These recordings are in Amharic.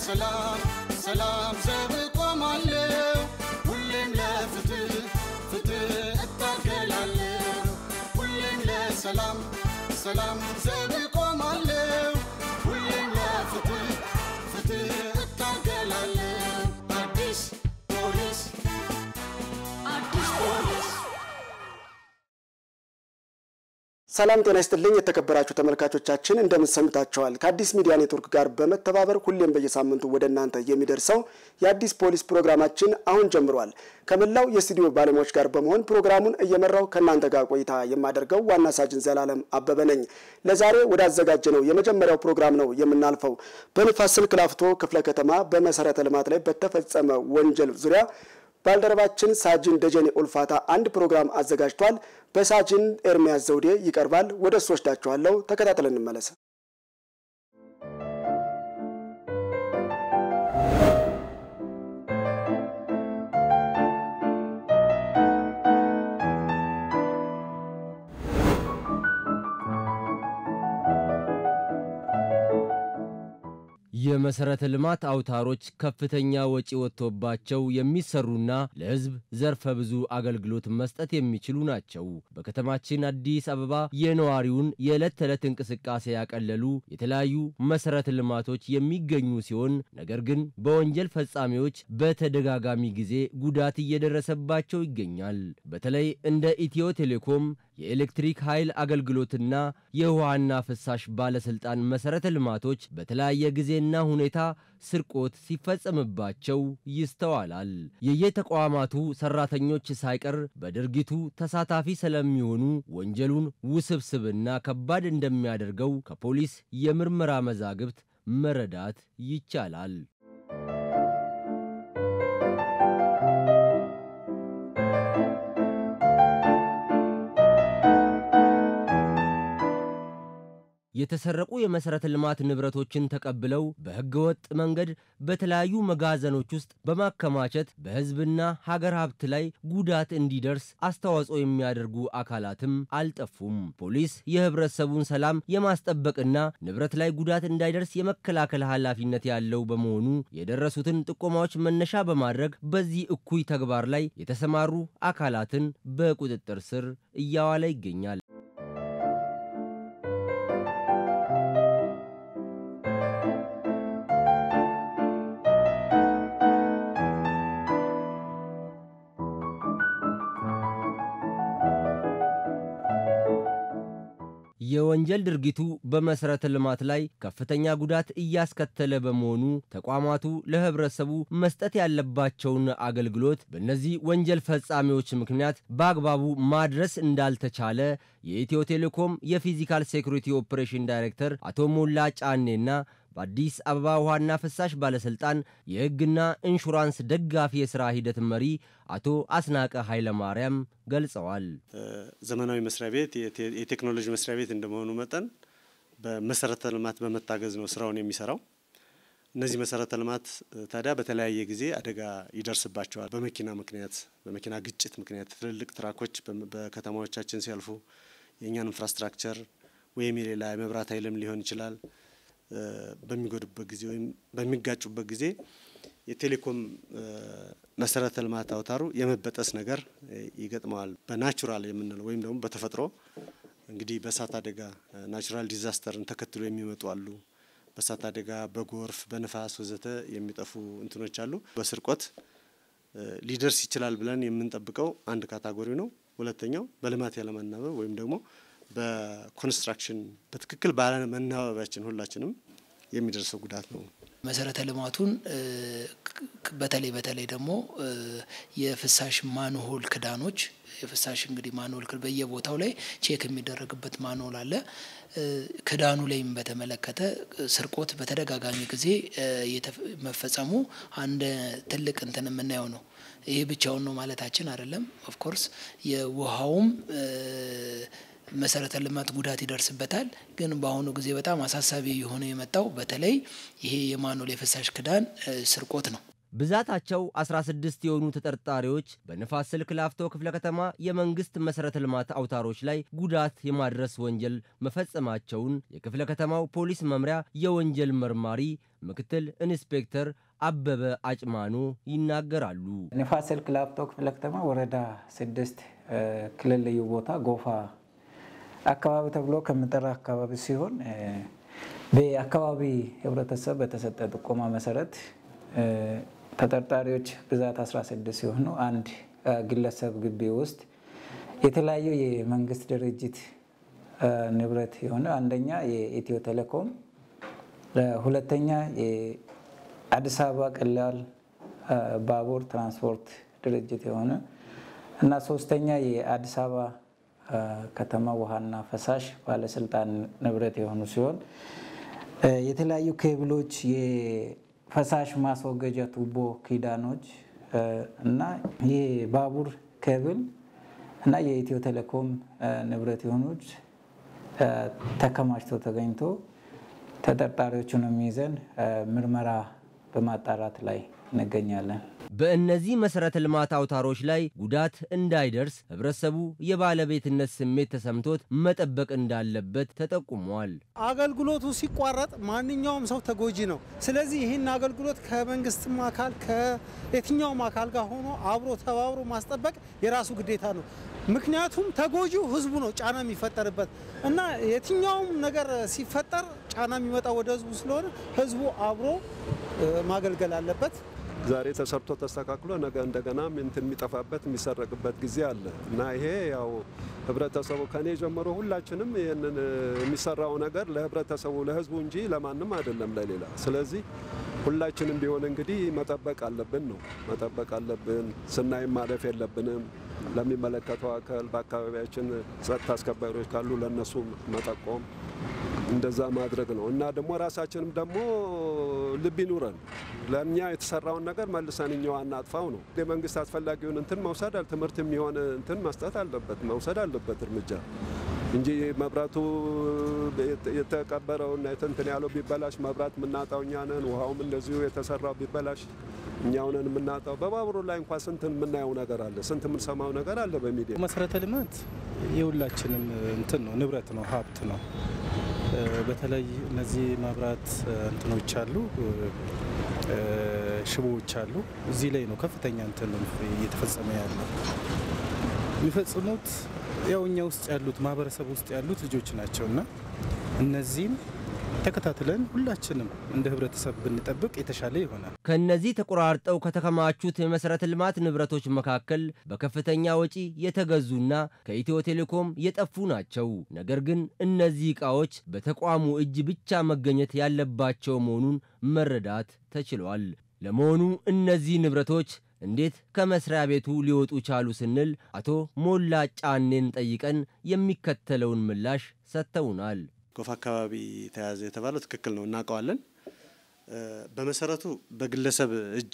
ሰላም ሰላም ዘብቆማለሁ ሁሌም ለፍትህ ፍትህ እታገላለሁ ሁሌም ለሰላም ሰላም ዘብቆማለሁ ሁሌም ለፍትህ ፍትህ እታገላለሁ አዲስ ፖሊስ ሰላም ጤና ይስጥልኝ የተከበራችሁ ተመልካቾቻችን እንደምን ሰምታችኋል ከአዲስ ሚዲያ ኔትወርክ ጋር በመተባበር ሁሌም በየሳምንቱ ወደናንተ የሚደርሰው የአዲስ ፖሊስ ፕሮግራማችን አሁን ጀምሯል ከመላው የስቱዲዮ ባለሙያዎች ጋር በመሆን ፕሮግራሙን እየመራው ከናንተ ጋር ቆይታ የማደርገው ዋና ሳጅን ዘላለም አበበ ነኝ ለዛሬ ወዳዘጋጀነው የመጀመሪያው ፕሮግራም ነው የምናልፈው በንፋስ ስልክ ላፍቶ ክፍለ ከተማ በመሰረተ ልማት ላይ በተፈጸመ ወንጀል ዙሪያ ባልደረባችን ሳጅን ደጀኔ ኡልፋታ አንድ ፕሮግራም አዘጋጅቷል በሳጅን ኤርሚያስ ዘውዴ ይቀርባል ወደ ሶስታችኋለሁ ተከታተለን እንመለስ የመሰረተ ልማት አውታሮች ከፍተኛ ወጪ ወጥቶባቸው የሚሰሩና ለህዝብ ዘርፈ ብዙ አገልግሎት መስጠት የሚችሉ ናቸው በከተማችን አዲስ አበባ የነዋሪውን የዕለት ተዕለት እንቅስቃሴ ያቀለሉ የተለያዩ መሰረተ ልማቶች የሚገኙ ሲሆን ነገር ግን በወንጀል ፈጻሚዎች በተደጋጋሚ ጊዜ ጉዳት እየደረሰባቸው ይገኛል በተለይ እንደ ኢትዮ ቴሌኮም የኤሌክትሪክ ኃይል አገልግሎትና የውሃና ፍሳሽ ባለስልጣን መሰረተ ልማቶች በተለያየ ጊዜና ሁኔታ ስርቆት ሲፈጸምባቸው ይስተዋላል የየተቋማቱ ሰራተኞች ሳይቀር በድርጊቱ ተሳታፊ ስለሚሆኑ ወንጀሉን ውስብስብና ከባድ እንደሚያደርገው ከፖሊስ የምርመራ መዛግብት መረዳት ይቻላል የተሰረቁ የመሰረተ ልማት ንብረቶችን ተቀብለው በህገወጥ መንገድ በተለያዩ መጋዘኖች ውስጥ በማከማቸት በህዝብና ሀገር ሀብት ላይ ጉዳት እንዲደርስ አስተዋጽኦ የሚያደርጉ አካላትም አልጠፉም ፖሊስ የህብረተሰቡን ሰላም የማስጠበቅና ንብረት ላይ ጉዳት እንዳይደርስ የመከላከል ኃላፊነት ያለው በመሆኑ የደረሱትን ጥቆማዎች መነሻ በማድረግ በዚህ እኩይ ተግባር ላይ የተሰማሩ አካላትን በቁጥጥር ስር እያዋለ ይገኛል የወንጀል ድርጊቱ በመሰረተ ልማት ላይ ከፍተኛ ጉዳት እያስከተለ በመሆኑ ተቋማቱ ለህብረተሰቡ መስጠት ያለባቸውን አገልግሎት በእነዚህ ወንጀል ፈጻሚዎች ምክንያት በአግባቡ ማድረስ እንዳልተቻለ የኢትዮ ቴሌኮም የፊዚካል ሴኩሪቲ ኦፕሬሽን ዳይሬክተር አቶ ሞላ ጫኔና በአዲስ አበባ ውሃና ፍሳሽ ባለስልጣን የህግና ኢንሹራንስ ደጋፊ የሥራ ሂደት መሪ አቶ አስናቀ ኃይለ ማርያም ገልጸዋል ዘመናዊ መስሪያ ቤት የቴክኖሎጂ መስሪያ ቤት እንደመሆኑ መጠን በመሰረተ ልማት በመታገዝ ነው ስራውን የሚሰራው እነዚህ መሰረተ ልማት ታዲያ በተለያየ ጊዜ አደጋ ይደርስባቸዋል በመኪና ምክንያት በመኪና ግጭት ምክንያት ትልልቅ ትራኮች በከተማዎቻችን ሲያልፉ የኛን ኢንፍራስትራክቸር ወይም የሌላ የመብራት ኃይልም ሊሆን ይችላል በሚጎድበት ጊዜ ወይም በሚጋጩበት ጊዜ የቴሌኮም መሰረተ ልማት አውታሩ የመበጠስ ነገር ይገጥማል በናቹራል የምንለው ወይም ደግሞ በተፈጥሮ እንግዲህ በእሳት አደጋ ናቹራል ዲዛስተርን ተከትሎ የሚመጡ አሉ በእሳት አደጋ በጎርፍ በነፋስ ወዘተ የሚጠፉ እንትኖች አሉ በስርቆት ሊደርስ ይችላል ብለን የምንጠብቀው አንድ ካታጎሪ ነው ሁለተኛው በልማት ያለመናበብ ወይም ደግሞ በኮንስትራክሽን በትክክል ባለመናበባችን ሁላችንም የሚደርሰው ጉዳት ነው መሰረተ ልማቱን በተለይ ደግሞ የፍሳሽ ማንሆል ክዳኖች የፍሳሽ እንግዲህ ማንሆል በየቦታው ላይ ቼክ የሚደረግበት ማንሆል አለ ክዳኑ ላይም በተመለከተ ስርቆት በተደጋጋሚ ጊዜ መፈጸሙ አንድ ትልቅ እንትን የምናየው ነው ይሄ ብቻውን ነው ማለታችን አይደለም ኦፍ ኮርስ የውሃውም መሰረተ ልማት ጉዳት ይደርስበታል ግን በአሁኑ ጊዜ በጣም አሳሳቢ የሆነ የመጣው በተለይ ይሄ የማኑል የፍሳሽ ክዳን ስርቆት ነው ብዛታቸው 16 የሆኑ ተጠርጣሪዎች በንፋስ ስልክ ላፍቶ ክፍለ ከተማ የመንግስት መሰረተ ልማት አውታሮች ላይ ጉዳት የማድረስ ወንጀል መፈጸማቸውን የክፍለ ከተማው ፖሊስ መምሪያ የወንጀል መርማሪ ምክትል ኢንስፔክተር አበበ አጭማኖ ይናገራሉ። ንፋስ ስልክ ላፍቶ ክፍለ ከተማ ወረዳ 6 ክልል ልዩ ቦታ ጎፋ አካባቢ ተብሎ ከመጠራ አካባቢ ሲሆን በአካባቢ ህብረተሰብ በተሰጠ ጥቆማ መሰረት ተጠርጣሪዎች ብዛት 16 ሲሆኑ አንድ ግለሰብ ግቢ ውስጥ የተለያዩ የመንግስት ድርጅት ንብረት የሆነ አንደኛ የኢትዮ ቴሌኮም፣ ሁለተኛ የአዲስ አበባ ቀላል ባቡር ትራንስፖርት ድርጅት የሆነ እና ሶስተኛ የአዲስ አበባ ከተማ ውሃና ፈሳሽ ባለስልጣን ንብረት የሆኑ ሲሆን የተለያዩ ኬብሎች ፈሳሽ ማስወገጃ ቱቦ ኪዳኖች እና የባቡር ኬብል እና የኢትዮ ቴሌኮም ንብረት የሆኑት ተከማችተው ተገኝቶ ተጠርጣሪዎቹን የሚይዘን ምርመራ በማጣራት ላይ እንገኛለን። በእነዚህ መሰረተ ልማት አውታሮች ላይ ጉዳት እንዳይደርስ ህብረተሰቡ የባለቤትነት ስሜት ተሰምቶት መጠበቅ እንዳለበት ተጠቁሟል። አገልግሎቱ ሲቋረጥ ማንኛውም ሰው ተጎጂ ነው። ስለዚህ ይህን አገልግሎት ከመንግስትም አካል ከየትኛውም አካል ጋር ሆኖ አብሮ ተባብሮ ማስጠበቅ የራሱ ግዴታ ነው። ምክንያቱም ተጎጂው ህዝቡ ነው ጫና የሚፈጠርበት እና የትኛውም ነገር ሲፈጠር ጫና የሚመጣው ወደ ህዝቡ ስለሆነ ህዝቡ አብሮ ማገልገል አለበት። ዛሬ ተሰርቶ ተስተካክሎ ነገ እንደገና እንትን የሚጠፋበት የሚሰረቅበት ጊዜ አለ እና ይሄ ያው ህብረተሰቡ ከኔ ጀምሮ ሁላችንም ይሄንን የሚሰራው ነገር ለህብረተሰቡ ለህዝቡ እንጂ ለማንም አይደለም ለሌላ። ስለዚህ ሁላችንም ቢሆን እንግዲህ መጠበቅ አለብን ነው መጠበቅ አለብን። ስናይም ማለፍ የለብንም። ለሚመለከተው አካል በአካባቢያችን ጸጥታ አስከባሪዎች ካሉ ለነሱ መጠቆም እንደዛ ማድረግ ነው እና ደግሞ ራሳችንም ደግሞ ልብ ይኑረን። ለኛ የተሰራውን ነገር መልሰን እኛው አናጥፋው ነው። የመንግስት አስፈላጊውን እንትን መውሰድ ትምህርት የሚሆን እንትን መስጠት አለበት መውሰድ አለበት እርምጃ እንጂ መብራቱ የተቀበረውና እንትን ያለው ቢበላሽ መብራት የምናጣው እኛ ነን። ውሃውም እንደዚሁ የተሰራው ቢበላሽ እኛው ነን የምናጣው። በባቡሩ ላይ እንኳን ስንት የምናየው ነገር አለ፣ ስንት የምንሰማው ነገር አለ በሚዲያ። መሰረተ ልማት የሁላችንም እንትን ነው፣ ንብረት ነው፣ ሀብት ነው። በተለይ እነዚህ መብራት እንትኖች አሉ፣ ሽቦዎች አሉ። እዚህ ላይ ነው ከፍተኛ እንትን እየተፈጸመ ያለው። የሚፈጽሙት ያው እኛ ውስጥ ያሉት ማህበረሰብ ውስጥ ያሉት ልጆች ናቸውና እነዚህም ተከታትለን ሁላችንም እንደ ህብረተሰብ ብንጠብቅ የተሻለ ይሆናል። ከነዚህ ተቆራርጠው ከተከማቹት የመሰረተ ልማት ንብረቶች መካከል በከፍተኛ ወጪ የተገዙና ከኢትዮ ቴሌኮም የጠፉ ናቸው። ነገር ግን እነዚህ ዕቃዎች በተቋሙ እጅ ብቻ መገኘት ያለባቸው መሆኑን መረዳት ተችሏል። ለመሆኑ እነዚህ ንብረቶች እንዴት ከመስሪያ ቤቱ ሊወጡ ቻሉ ስንል አቶ ሞላ ጫኔን ጠይቀን የሚከተለውን ምላሽ ሰጥተውናል። ጎፋ አካባቢ ተያዘ የተባለው ትክክል ነው፣ እናውቀዋለን። በመሰረቱ በግለሰብ እጅ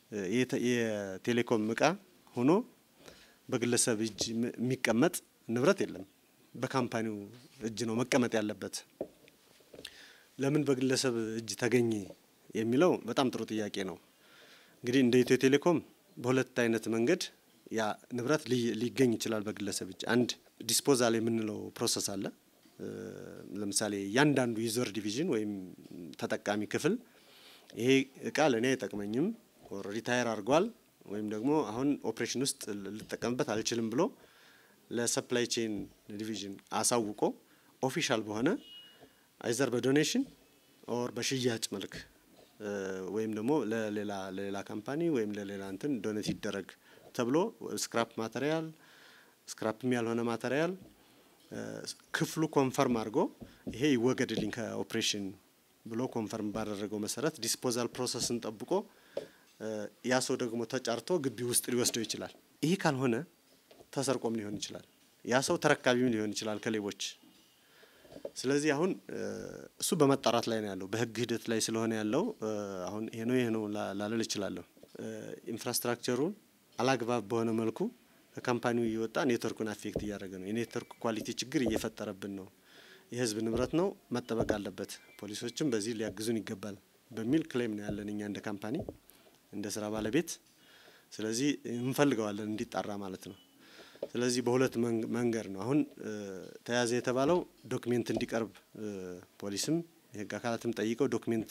የቴሌኮም ዕቃ ሆኖ በግለሰብ እጅ የሚቀመጥ ንብረት የለም። በካምፓኒው እጅ ነው መቀመጥ ያለበት። ለምን በግለሰብ እጅ ተገኘ የሚለው በጣም ጥሩ ጥያቄ ነው። እንግዲህ እንደ ኢትዮ ቴሌኮም በሁለት አይነት መንገድ ያ ንብረት ሊገኝ ይችላል በግለሰብ እጅ። አንድ ዲስፖዛል የምንለው ፕሮሰስ አለ። ለምሳሌ ያንዳንዱ ዩዘር ዲቪዥን ወይም ተጠቃሚ ክፍል ይሄ እቃ ለኔ አይጠቅመኝም ኦር ሪታየር አድርጓል ወይም ደግሞ አሁን ኦፕሬሽን ውስጥ ልጠቀምበት አልችልም ብሎ ለሰፕላይ ቼን ዲቪዥን አሳውቆ ኦፊሻል በሆነ አይዘር በዶኔሽን ኦር በሽያጭ መልክ ወይም ደግሞ ለሌላ ካምፓኒ ወይም ለሌላ እንትን ዶኔት ይደረግ ተብሎ ስክራፕ ማቴሪያል ስክራፕም ያልሆነ ማቴሪያል ክፍሉ ኮንፈርም አድርጎ ይሄ ይወገድልኝ ከኦፕሬሽን ብሎ ኮንፈርም ባደረገው መሰረት ዲስፖዛል ፕሮሰስን ጠብቆ ያ ሰው ደግሞ ተጫርቶ ግቢ ውስጥ ሊወስደው ይችላል። ይሄ ካልሆነ ተሰርቆም ሊሆን ይችላል። ያ ሰው ተረካቢም ሊሆን ይችላል ከሌቦች። ስለዚህ አሁን እሱ በመጣራት ላይ ነው ያለው፣ በህግ ሂደት ላይ ስለሆነ ያለው አሁን ይሄ ነው ላልል እችላለሁ። ኢንፍራስትራክቸሩን አላግባብ በሆነ መልኩ ከካምፓኒው እየወጣ ኔትወርኩን አፌክት እያደረገ ነው። የኔትወርክ ኳሊቲ ችግር እየፈጠረብን ነው። የህዝብ ንብረት ነው፣ መጠበቅ አለበት። ፖሊሶችም በዚህ ሊያግዙን ይገባል በሚል ክሌም ነው ያለን እኛ እንደ ካምፓኒ። እንደ ስራ ባለቤት ስለዚህ እንፈልገዋለን እንዲጣራ ማለት ነው ስለዚህ በሁለት መንገድ ነው አሁን ተያዘ የተባለው ዶክመንት እንዲቀርብ ፖሊስም የህግ አካላትም ጠይቀው ዶክመንት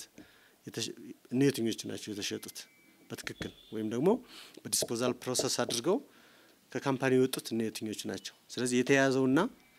የትኞቹ ናቸው የተሸጡት በትክክል ወይም ደግሞ በዲስፖዛል ፕሮሰስ አድርገው ከካምፓኒ የወጡት የትኞቹ ናቸው ስለዚህ የተያዘውና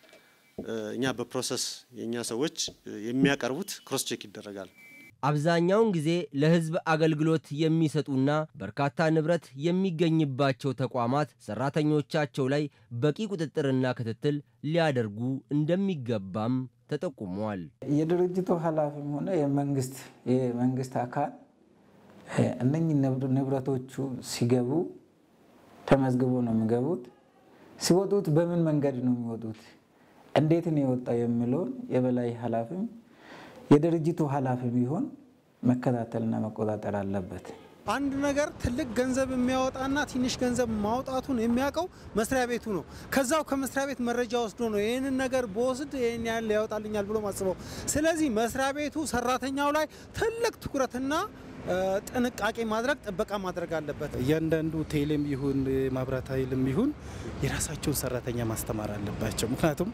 እኛ በፕሮሰስ የኛ ሰዎች የሚያቀርቡት ክሮስ ቼክ ይደረጋል አብዛኛውን ጊዜ ለህዝብ አገልግሎት የሚሰጡና በርካታ ንብረት የሚገኝባቸው ተቋማት ሰራተኞቻቸው ላይ በቂ ቁጥጥርና ክትትል ሊያደርጉ እንደሚገባም ተጠቁሟል የድርጅቱ ኃላፊም ሆነ የመንግስት አካል እነኚህ ንብረቶቹ ሲገቡ ተመዝግቦ ነው የሚገቡት ሲወጡት በምን መንገድ ነው የሚወጡት እንዴት ነው የወጣው የሚለው የበላይ ኃላፊም የድርጅቱ ኃላፊ ቢሆን መከታተልና መቆጣጠር አለበት አንድ ነገር ትልቅ ገንዘብ የሚያወጣና ትንሽ ገንዘብ ማውጣቱን የሚያቀው መስሪያ ቤቱ ነው ከዛው ከመስሪያ ቤት መረጃ ወስዶ ነው ይሄንን ነገር በወስድ ይሄን ያህል ያወጣልኛል ብሎ ማስበው ስለዚህ መስሪያ ቤቱ ሰራተኛው ላይ ትልቅ ትኩረትና ጥንቃቄ ማድረግ ጥበቃ ማድረግ አለበት እያንዳንዱ ቴሌም ይሁን ማብራት ኃይልም ይሁን የራሳቸውን ሰራተኛ ማስተማር አለባቸው ምክንያቱም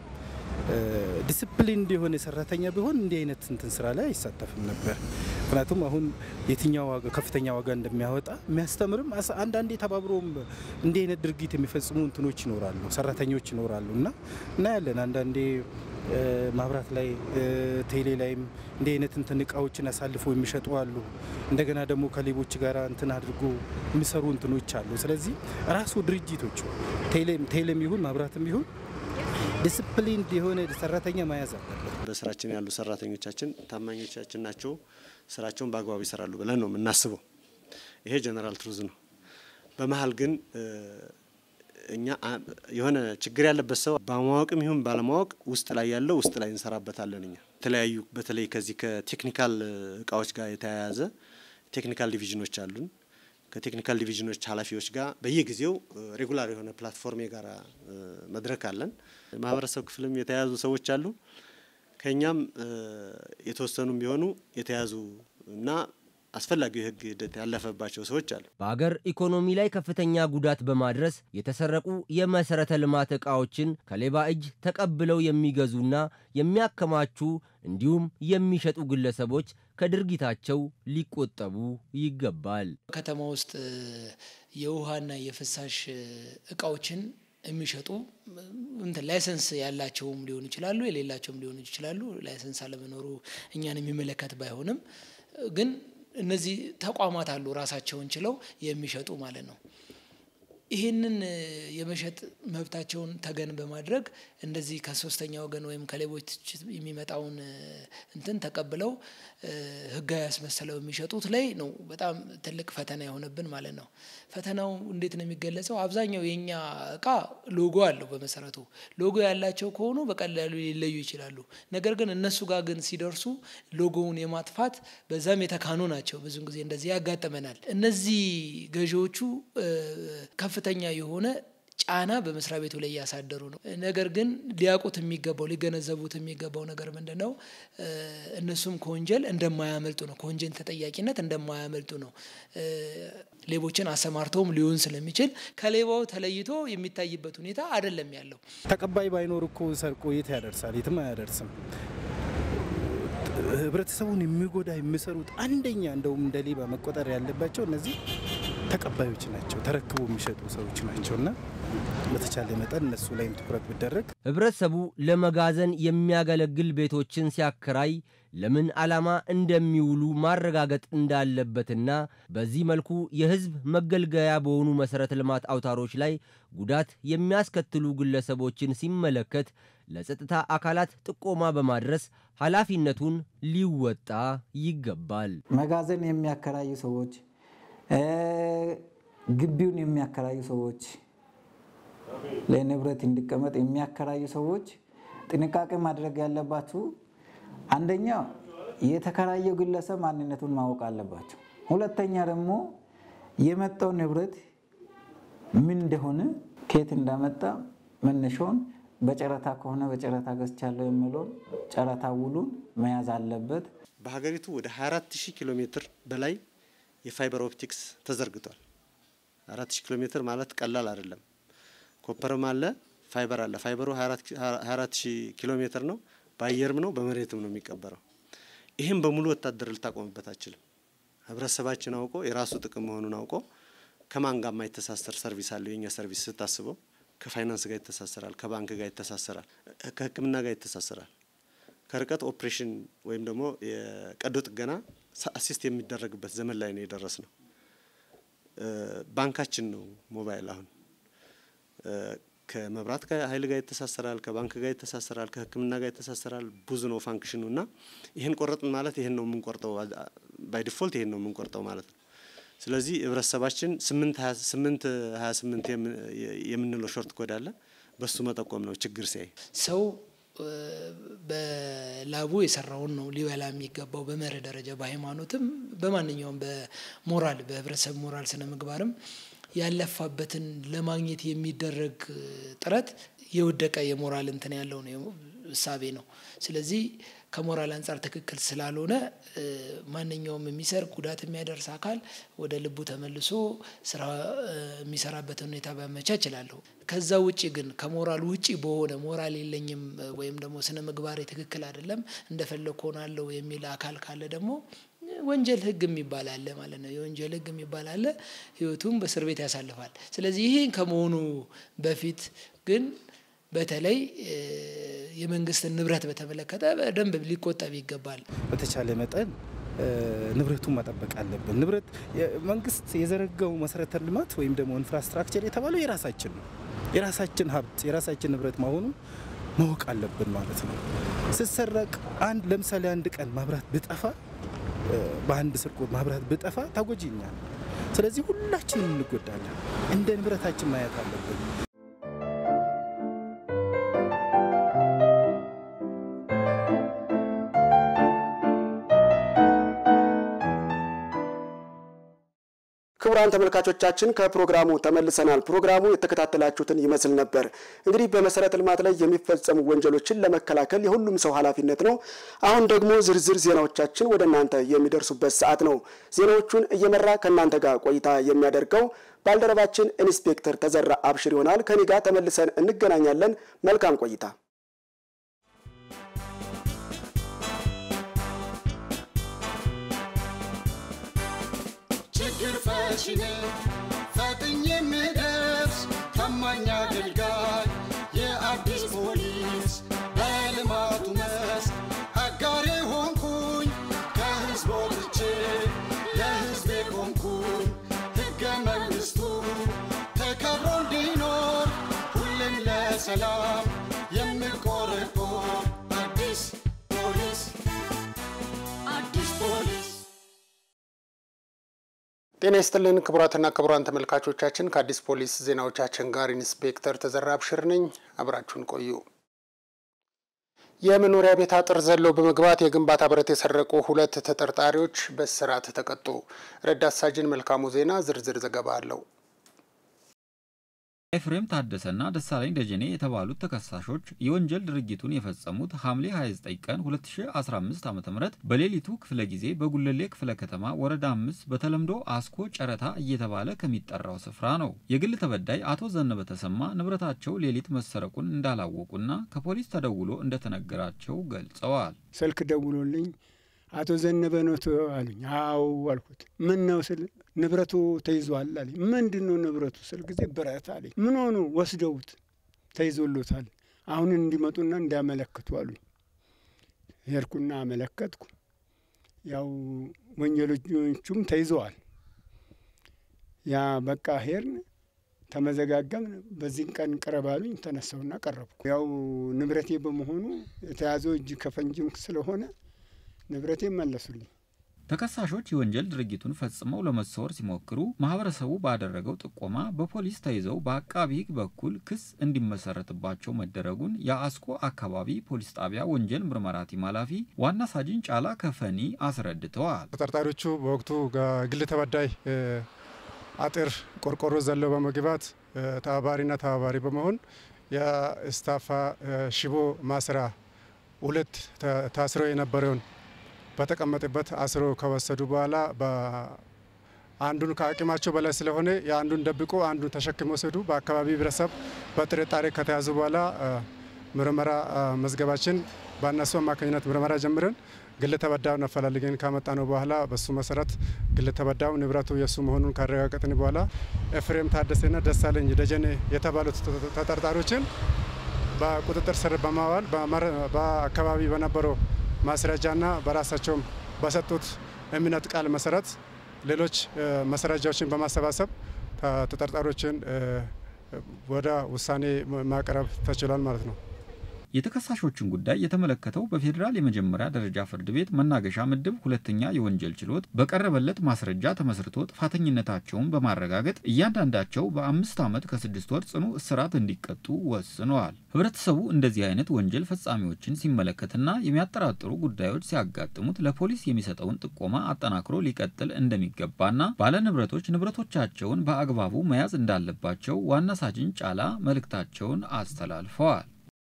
ዲሲፕሊን የሆነ ሰራተኛ ቢሆን እንዲህ አይነት እንትን ስራ ላይ አይሳተፍም ነበር ምክንያቱም አሁን የትኛው ዋጋ ከፍተኛ ዋጋ እንደሚያወጣ የሚያስተምርም አንዳንዴ ተባብሮም እንዲህ አይነት ድርጊት የሚፈጽሙ እንትኖች ይኖራሉ ሰራተኞች ይኖራሉና ያለን አንዳንዴ ማብራት ላይ ቴሌ ላይም እንዲህ አይነት እንትን እቃዎችን አሳልፎ የሚሸጡ አሉ እንደገና ደግሞ ከሌቦች ጋር እንትን አድርጎ የሚሰሩ እንትኖች አሉ ስለዚህ ራሱ ድርጅቶቹ ቴሌም ይሁን ማብራትም ይሁን ዲሲፕሊን የሆነ ሰራተኛ መያዝ አለበት በስራችን ያሉ ሰራተኞቻችን ታማኞቻችን ናቸው ስራቸውን በአግባቡ ይሰራሉ ብለን ነው የምናስበው ይሄ ጀነራል ትሩዝ ነው በመሃል ግን እኛ የሆነ ችግር ያለበት ሰው በማወቅም ይሁን ባለማወቅ ውስጥ ላይ ያለው ውስጥ ላይ እንሰራበታለን እኛ ተለያዩ በተለይ ከዚህ ከቴክኒካል እቃዎች ጋር የተያያዘ ቴክኒካል ዲቪዥኖች አሉን ከቴክኒካል ዲቪዥኖች ኃላፊዎች ጋር በየጊዜው ሬጉላር የሆነ ፕላትፎርም ጋር መድረክ አለን ማህበረሰብ ክፍልም የተያዙ ሰዎች አሉ ከኛም የተወሰኑም ቢሆኑ የተያዙ እና አስፈላጊው ህግ ሂደት ያለፈባቸው ሰዎች አሉ በአገር ኢኮኖሚ ላይ ከፍተኛ ጉዳት በማድረስ የተሰረቁ የመሰረተ ልማት ዕቃዎችን ከሌባ እጅ ተቀብለው የሚገዙና የሚያከማቹ እንዲሁም የሚሸጡ ግለሰቦች ከድርጊታቸው ሊቆጠቡ ይገባል ከተማ ውስጥ የውሃና የፍሳሽ ዕቃዎችን የሚሸጡ ላይሰንስ ያላቸውም ሊሆኑ ይችላሉ የሌላቸውም ሊሆኑ ይችላሉ ላይሰንስ አለመኖሩ እኛን የሚመለከት ባይሆንም ግን እነዚህ ተቋማት አሉ ራሳቸውን ችለው የሚሸጡ ማለት ነው ይሄንን የመሸጥ መብታቸውን ተገን በማድረግ እንደዚህ ከሶስተኛ ወገን ወይም ከሌቦች የሚመጣውን እንትን ተቀብለው ህጋዊ ያስመስለው የሚሸጡት ላይ ነው በጣም ትልቅ ፈተና የሆነብን ማለት ነው ፈተናው እንዴት ነው የሚገለጸው አብዛኛው የኛ እቃ ሎጎ አለው በመሰረቱ ሎጎ ያላቸው ከሆኑ በቀላሉ ሊለዩ ይችላሉ ነገር ግን እነሱ ጋር ግን ሲደርሱ ሎጎውን የማጥፋት በዛም የተካኑ ናቸው ብዙ ጊዜ እንደዚህ ያጋጥመናል እነዚህ ገዢዎቹ ከፍተኛ የሆነ ጫና በመስሪያ ቤቱ ላይ ያሳደሩ ነው ነገር ግን ሊያቁት የሚገባው ሊገነዘቡት የሚገባው ነገር ምንድነው እነሱም ከወንጀል እንደማያመልጡ ነው ከወንጀል ተጠያቂነት እንደማያመልጡ ነው ሌቦችን አሰማርተውም ሊሆን ስለሚችል ከሌባው ተለይቶ የሚታይበት ሁኔታ አይደለም ያለው ተቀባይ ባይኖር እኮ ሰርቆ የት ያደርሳል የትም አያደርስም ህብረተሰቡን የሚጎዳ የሚሰሩት አንደኛ እንደውም እንደ ሌባ መቆጠር ያለባቸው እነዚህ ተቀባዮች ናቸው ተረክቦ የሚሸጡ ሰዎች ናቸውና በተቻለ መጠን እነሱ ላይም ትኩረት ቢደረግ ህብረተሰቡ ለመጋዘን የሚያገለግል ቤቶችን ሲያከራይ ለምን ዓላማ እንደሚውሉ ማረጋገጥ እንዳለበትና በዚህ መልኩ የህዝብ መገልገያ በሆኑ መሰረተ ልማት አውታሮች ላይ ጉዳት የሚያስከትሉ ግለሰቦችን ሲመለከት ለጸጥታ አካላት ጥቆማ በማድረስ ኃላፊነቱን ሊወጣ ይገባል መጋዘን የሚያከራዩ ሰዎች ግቢውን የሚያከራዩ ሰዎች ለንብረት እንዲቀመጥ የሚያከራዩ ሰዎች ጥንቃቄ ማድረግ ያለባቸው አንደኛ የተከራየው ግለሰብ ማንነቱን ማወቅ አለባቸው ሁለተኛ ደግሞ የመጣው ንብረት ምን እንደሆነ ከየት እንደመጣ መነሻውን በጨረታ ከሆነ በጨረታ ገዝቻለሁ የሚለው ጨረታ ውሉን መያዝ አለበት በሀገሪቱ ወደ 24000 ኪሎ ሜትር በላይ የፋይበር ኦፕቲክስ ተዘርግቷል 4000 ኪሎ ሜትር ማለት ቀላል አይደለም ኮፐርም አለ ፋይበር አለ ፋይበሩ 24000 ኪሎ ሜትር ነው በአየርም ነው በመሬትም ነው የሚቀበረው ይሄን በሙሉ ወታደር ልታቆምበት አይችልም ህብረተሰባችን አውቆ የራሱ ጥቅም መሆኑን አውቆ ከማን ጋር ማይተሳሰር ሰርቪስ አለ የኛ ሰርቪስ ስታስበው ከፋይናንስ ጋር ይተሳሰራል ከባንክ ጋር ይተሳሰራል ከህክምና ጋር ይተሳሰራል ከርቀት ኦፕሬሽን ወይም ደግሞ የቀዶ ጥገና አሲስት የሚደረግበት ዘመን ላይ ነው የደረስነው ባንካችን ነው ሞባይል አሁን ከመብራት ኃይል ጋር ይተሳሰራል ከባንክ ጋር ይተሳሰራል ከህክምና ጋር ይተሳሰራል ብዙ ነው ፋንክሽኑና ይሄን ቆረጥን ማለት ይሄን ነው የምንቆርጠው ባይ ዲፎልት ይሄን ነው የምንቆርጠው ማለት ነው ስለዚህ ህብረተሰባችን 828 የምንለው ሾርት ኮድ አለ በሱ መጠቆም ነው ችግር ሲያይ ሰው በላቡ የሰራውን ነው ሊበላ የሚገባው በመርህ ደረጃ በሃይማኖትም በማንኛውም በሞራል በህብረተሰብ ሞራል ስነ ምግባርም ያለፋበትን ለማግኘት የሚደረግ ጥረት የወደቀ የሞራል እንትን ያለው ነው እሳቤ ነው ስለዚህ ከሞራል አንፃር ትክክል ስላልሆነ ማንኛውም የሚሰርቅ ጉዳት የሚያደርስ አካል ወደ ልቡ ተመልሶ ስራ የሚሰራበት ሁኔታ በመቻች ይላል ከዛ ውጪ ግን ከሞራል ውጪ በሆነ ሞራል የለኝም ወይም ደግሞ ስነ ምግባር ትክክል አይደለም እንደፈለኩ ሆናለሁ የሚል አካል ካለ ደግሞ ወንጀል ህግ የሚባል አለ ማለት ነው የወንጀል ህግ የሚባል አለ ህይወቱን በእስር ቤት ያሳልፋል ስለዚህ ይሄን ከመሆኑ በፊት ግን በተለይ የመንግስት ንብረት በተመለከተ በደንብ ሊቆጠብ ይገባል በተቻለ መጠን ንብረቱን መጠበቅ አለብን ንብረት መንግስት የዘረጋው መሰረተ ልማት ወይም ደግሞ ኢንፍራስትራክቸር የተባለው የራሳችን ነው የራሳችን ሀብት የራሳችን ንብረት መሆኑ ማወቅ አለብን ማለት ነው ሲሰረቅ ለምሳሌ አንድ ቀን ማብራት ቢጠፋ በአንድ ስርቆት ማብራት ቢጠፋ ታጎጂኛ ስለዚህ ሁላችንም እንጎዳለን እንደ ንብረታችን ማየት አለብን ክቡራን ተመልካቾቻችን ከፕሮግራሙ ተመልሰናል ፕሮግራሙ የተከታተላችሁትን ይመስል ነበር እንግዲህ በመሰረተ ልማት ላይ የሚፈጸሙ ወንጀሎችን ለመከላከል የሁሉም ሰው ኃላፊነት ነው አሁን ደግሞ ዝርዝር ዜናዎቻችን ወደናንተ የሚደርሱበት ሰዓት ነው ዜናዎቹን እየመራ ከናንተ ጋር ቆይታ የሚያደርገው ባልደረባችን ኢንስፔክተር ተዘራ አብሽር ይሆናል ከኔ ጋር ተመልሰን እንገናኛለን መልካም ቆይታ ፈጥኜ ምደርስ ታማኝ አገልጋይ የአዲስ ፖሊስ በልማቱ መስክ አጋሬ ሆንኩኝ ከህዝብ ወጥቼ ለህዝቤ ቆምኩኝ ህገ መንግስቱ ተከብሮ እንዲኖር ሁሌም ለሰላም የምቆረቆር አዲስ ፖሊስ ጤና ይስጥልን ክቡራትና ክቡራን ተመልካቾቻችን ከአዲስ ፖሊስ ዜናዎቻችን ጋር ኢንስፔክተር ተዘራ አብሽር ነኝ አብራችሁን ቆዩ የመኖሪያ ቤት አጥር ዘለው በመግባት የግንባታ ብረት የሰረቁ 2 ተጠርጣሪዎች በእስራት ተቀጡ ረዳት ሳጅን መልካሙ ዜና ዝርዝር ዘገባ አለው ኤፍሬም ታደሰና ደሳለኝ ደጀኔ የተባሉት ተከሳሾች የወንጀል ድርጊቱን የፈጸሙት ሐምሌ 29 ቀን 2015 ዓ.ም በሌሊቱ ክፍለ ጊዜ በጉለሌ ክፍለ ከተማ ወረዳ 5 በተለምዶ አስኮ ጨረታ እየተባለ ከሚጠራው ስፍራ ነው። የግል ተበዳይ አቶ ዘነበ ተሰማ ንብረታቸው ሌሊት መሰረቁን እንዳላወቁና ከፖሊስ ተደውሎ እንደተነገራቸው ገልጸዋል። ስልክ ደውሎልኝ አቶ ዘነበ ነው አሉኝ። አው አልኩት። ምን ነው ስል ንብረቱ ተይዟል አለኝ። ምንድነው ንብረቱ ስል ጊዜ ብረት አለኝ። ምን ሆኖ ወስደውት ተይዞሎታል አሁን እንዲመጡና እንዲያመለክቱ አሉኝ። ሄርኩና አመለከትኩ። ያው ወንጀለኞቹም ተይዘዋል። ያ በቃ ሄርን ተመዘጋገም በዚህ ቀን ቀረባሉኝ ተነሳውና ቀረብኩ። ያው ንብረቴ በመሆኑ የተያዘው እጅ ከፈንጅም ስለሆነ ንብረቴ መለሱልኝ። ተከሳሾች የወንጀል ድርጊቱን ፈጽመው ለመሰወር ሲሞክሩ ማህበረሰቡ ባደረገው ጥቆማ በፖሊስ ተይዘው በአቃቢ ሕግ በኩል ክስ እንዲመሰረትባቸው መደረጉን የአስኮ አካባቢ ፖሊስ ጣቢያ ወንጀል ምርመራ ቲም ኃላፊ ዋና ሳጅን ጫላ ከፈኒ አስረድተዋል። ተጠርጣሪዎቹ በወቅቱ ግል ተበዳይ አጥር ቆርቆሮ ዘለው በመግባት ተባባሪ በመሆን የስታፋ ሽቦ ማስራ 2 ታስረው የነበረውን በተቀመጠበት አስሮ ከወሰዱ በኋላ አንዱን ከአቅማቸው በላይ ስለሆነ የአንዱን ደብቆ አንዱን ተሸክሞ ሲሄዱ በአካባቢ ህብረተሰብ በጥርጣሬ ከተያዙ በኋላ ምርመራ መዝገባችን በእነሱ አማካኝነት ምርመራ ጀምረን ግል ተበዳዩን አፈላልገን ካመጣ ነው በኋላ በሱ መሰረት ግል ተበዳዩ ንብረቱ የሱ መሆኑን ካረጋገጥን በኋላ ኤፍሬም ታደሰና ደሳለኝ ደጀኔ የተባሉት ተጠርጣሪዎችን በቁጥጥር ስር በማዋል በአካባቢ በነበረው ማስረጃና በራሳቸው በሰጡት እምነት ቃል መሰረት ሌሎች ማስረጃዎችን በማሰባሰብ ተጠርጣሪዎችን ወደ ውሳኔ ማቅረብ ተችሏል ማለት ነው። የተከሳሾችን ጉዳይ የተመለከተው በፌዴራል የመጀመሪያ ደረጃ ፍርድ ቤት መናገሻ ምድብ ሁለተኛ የወንጀል ችሎት በቀረበለት ማስረጃ ተመስርቶ ጥፋተኝነታቸውን በማረጋገጥ እያንዳንዳቸው በ5 ዓመት ከ6 ወር ጽኑ እስራት እንዲቀጡ ወስነዋል። ህብረተሰቡ እንደዚህ አይነት ወንጀል ፈጻሚዎችን ሲመለከትና የሚያጠራጥሩ ጉዳዮች ሲያጋጥሙት ለፖሊስ የሚሰጠውን ጥቆማ አጠናክሮ ሊቀጥል እንደሚገባና ባለንብረቶች ንብረቶቻቸውን በአግባቡ መያዝ እንዳለባቸው ዋና ሳጅን ጫላ መልእክታቸውን አስተላልፈዋል።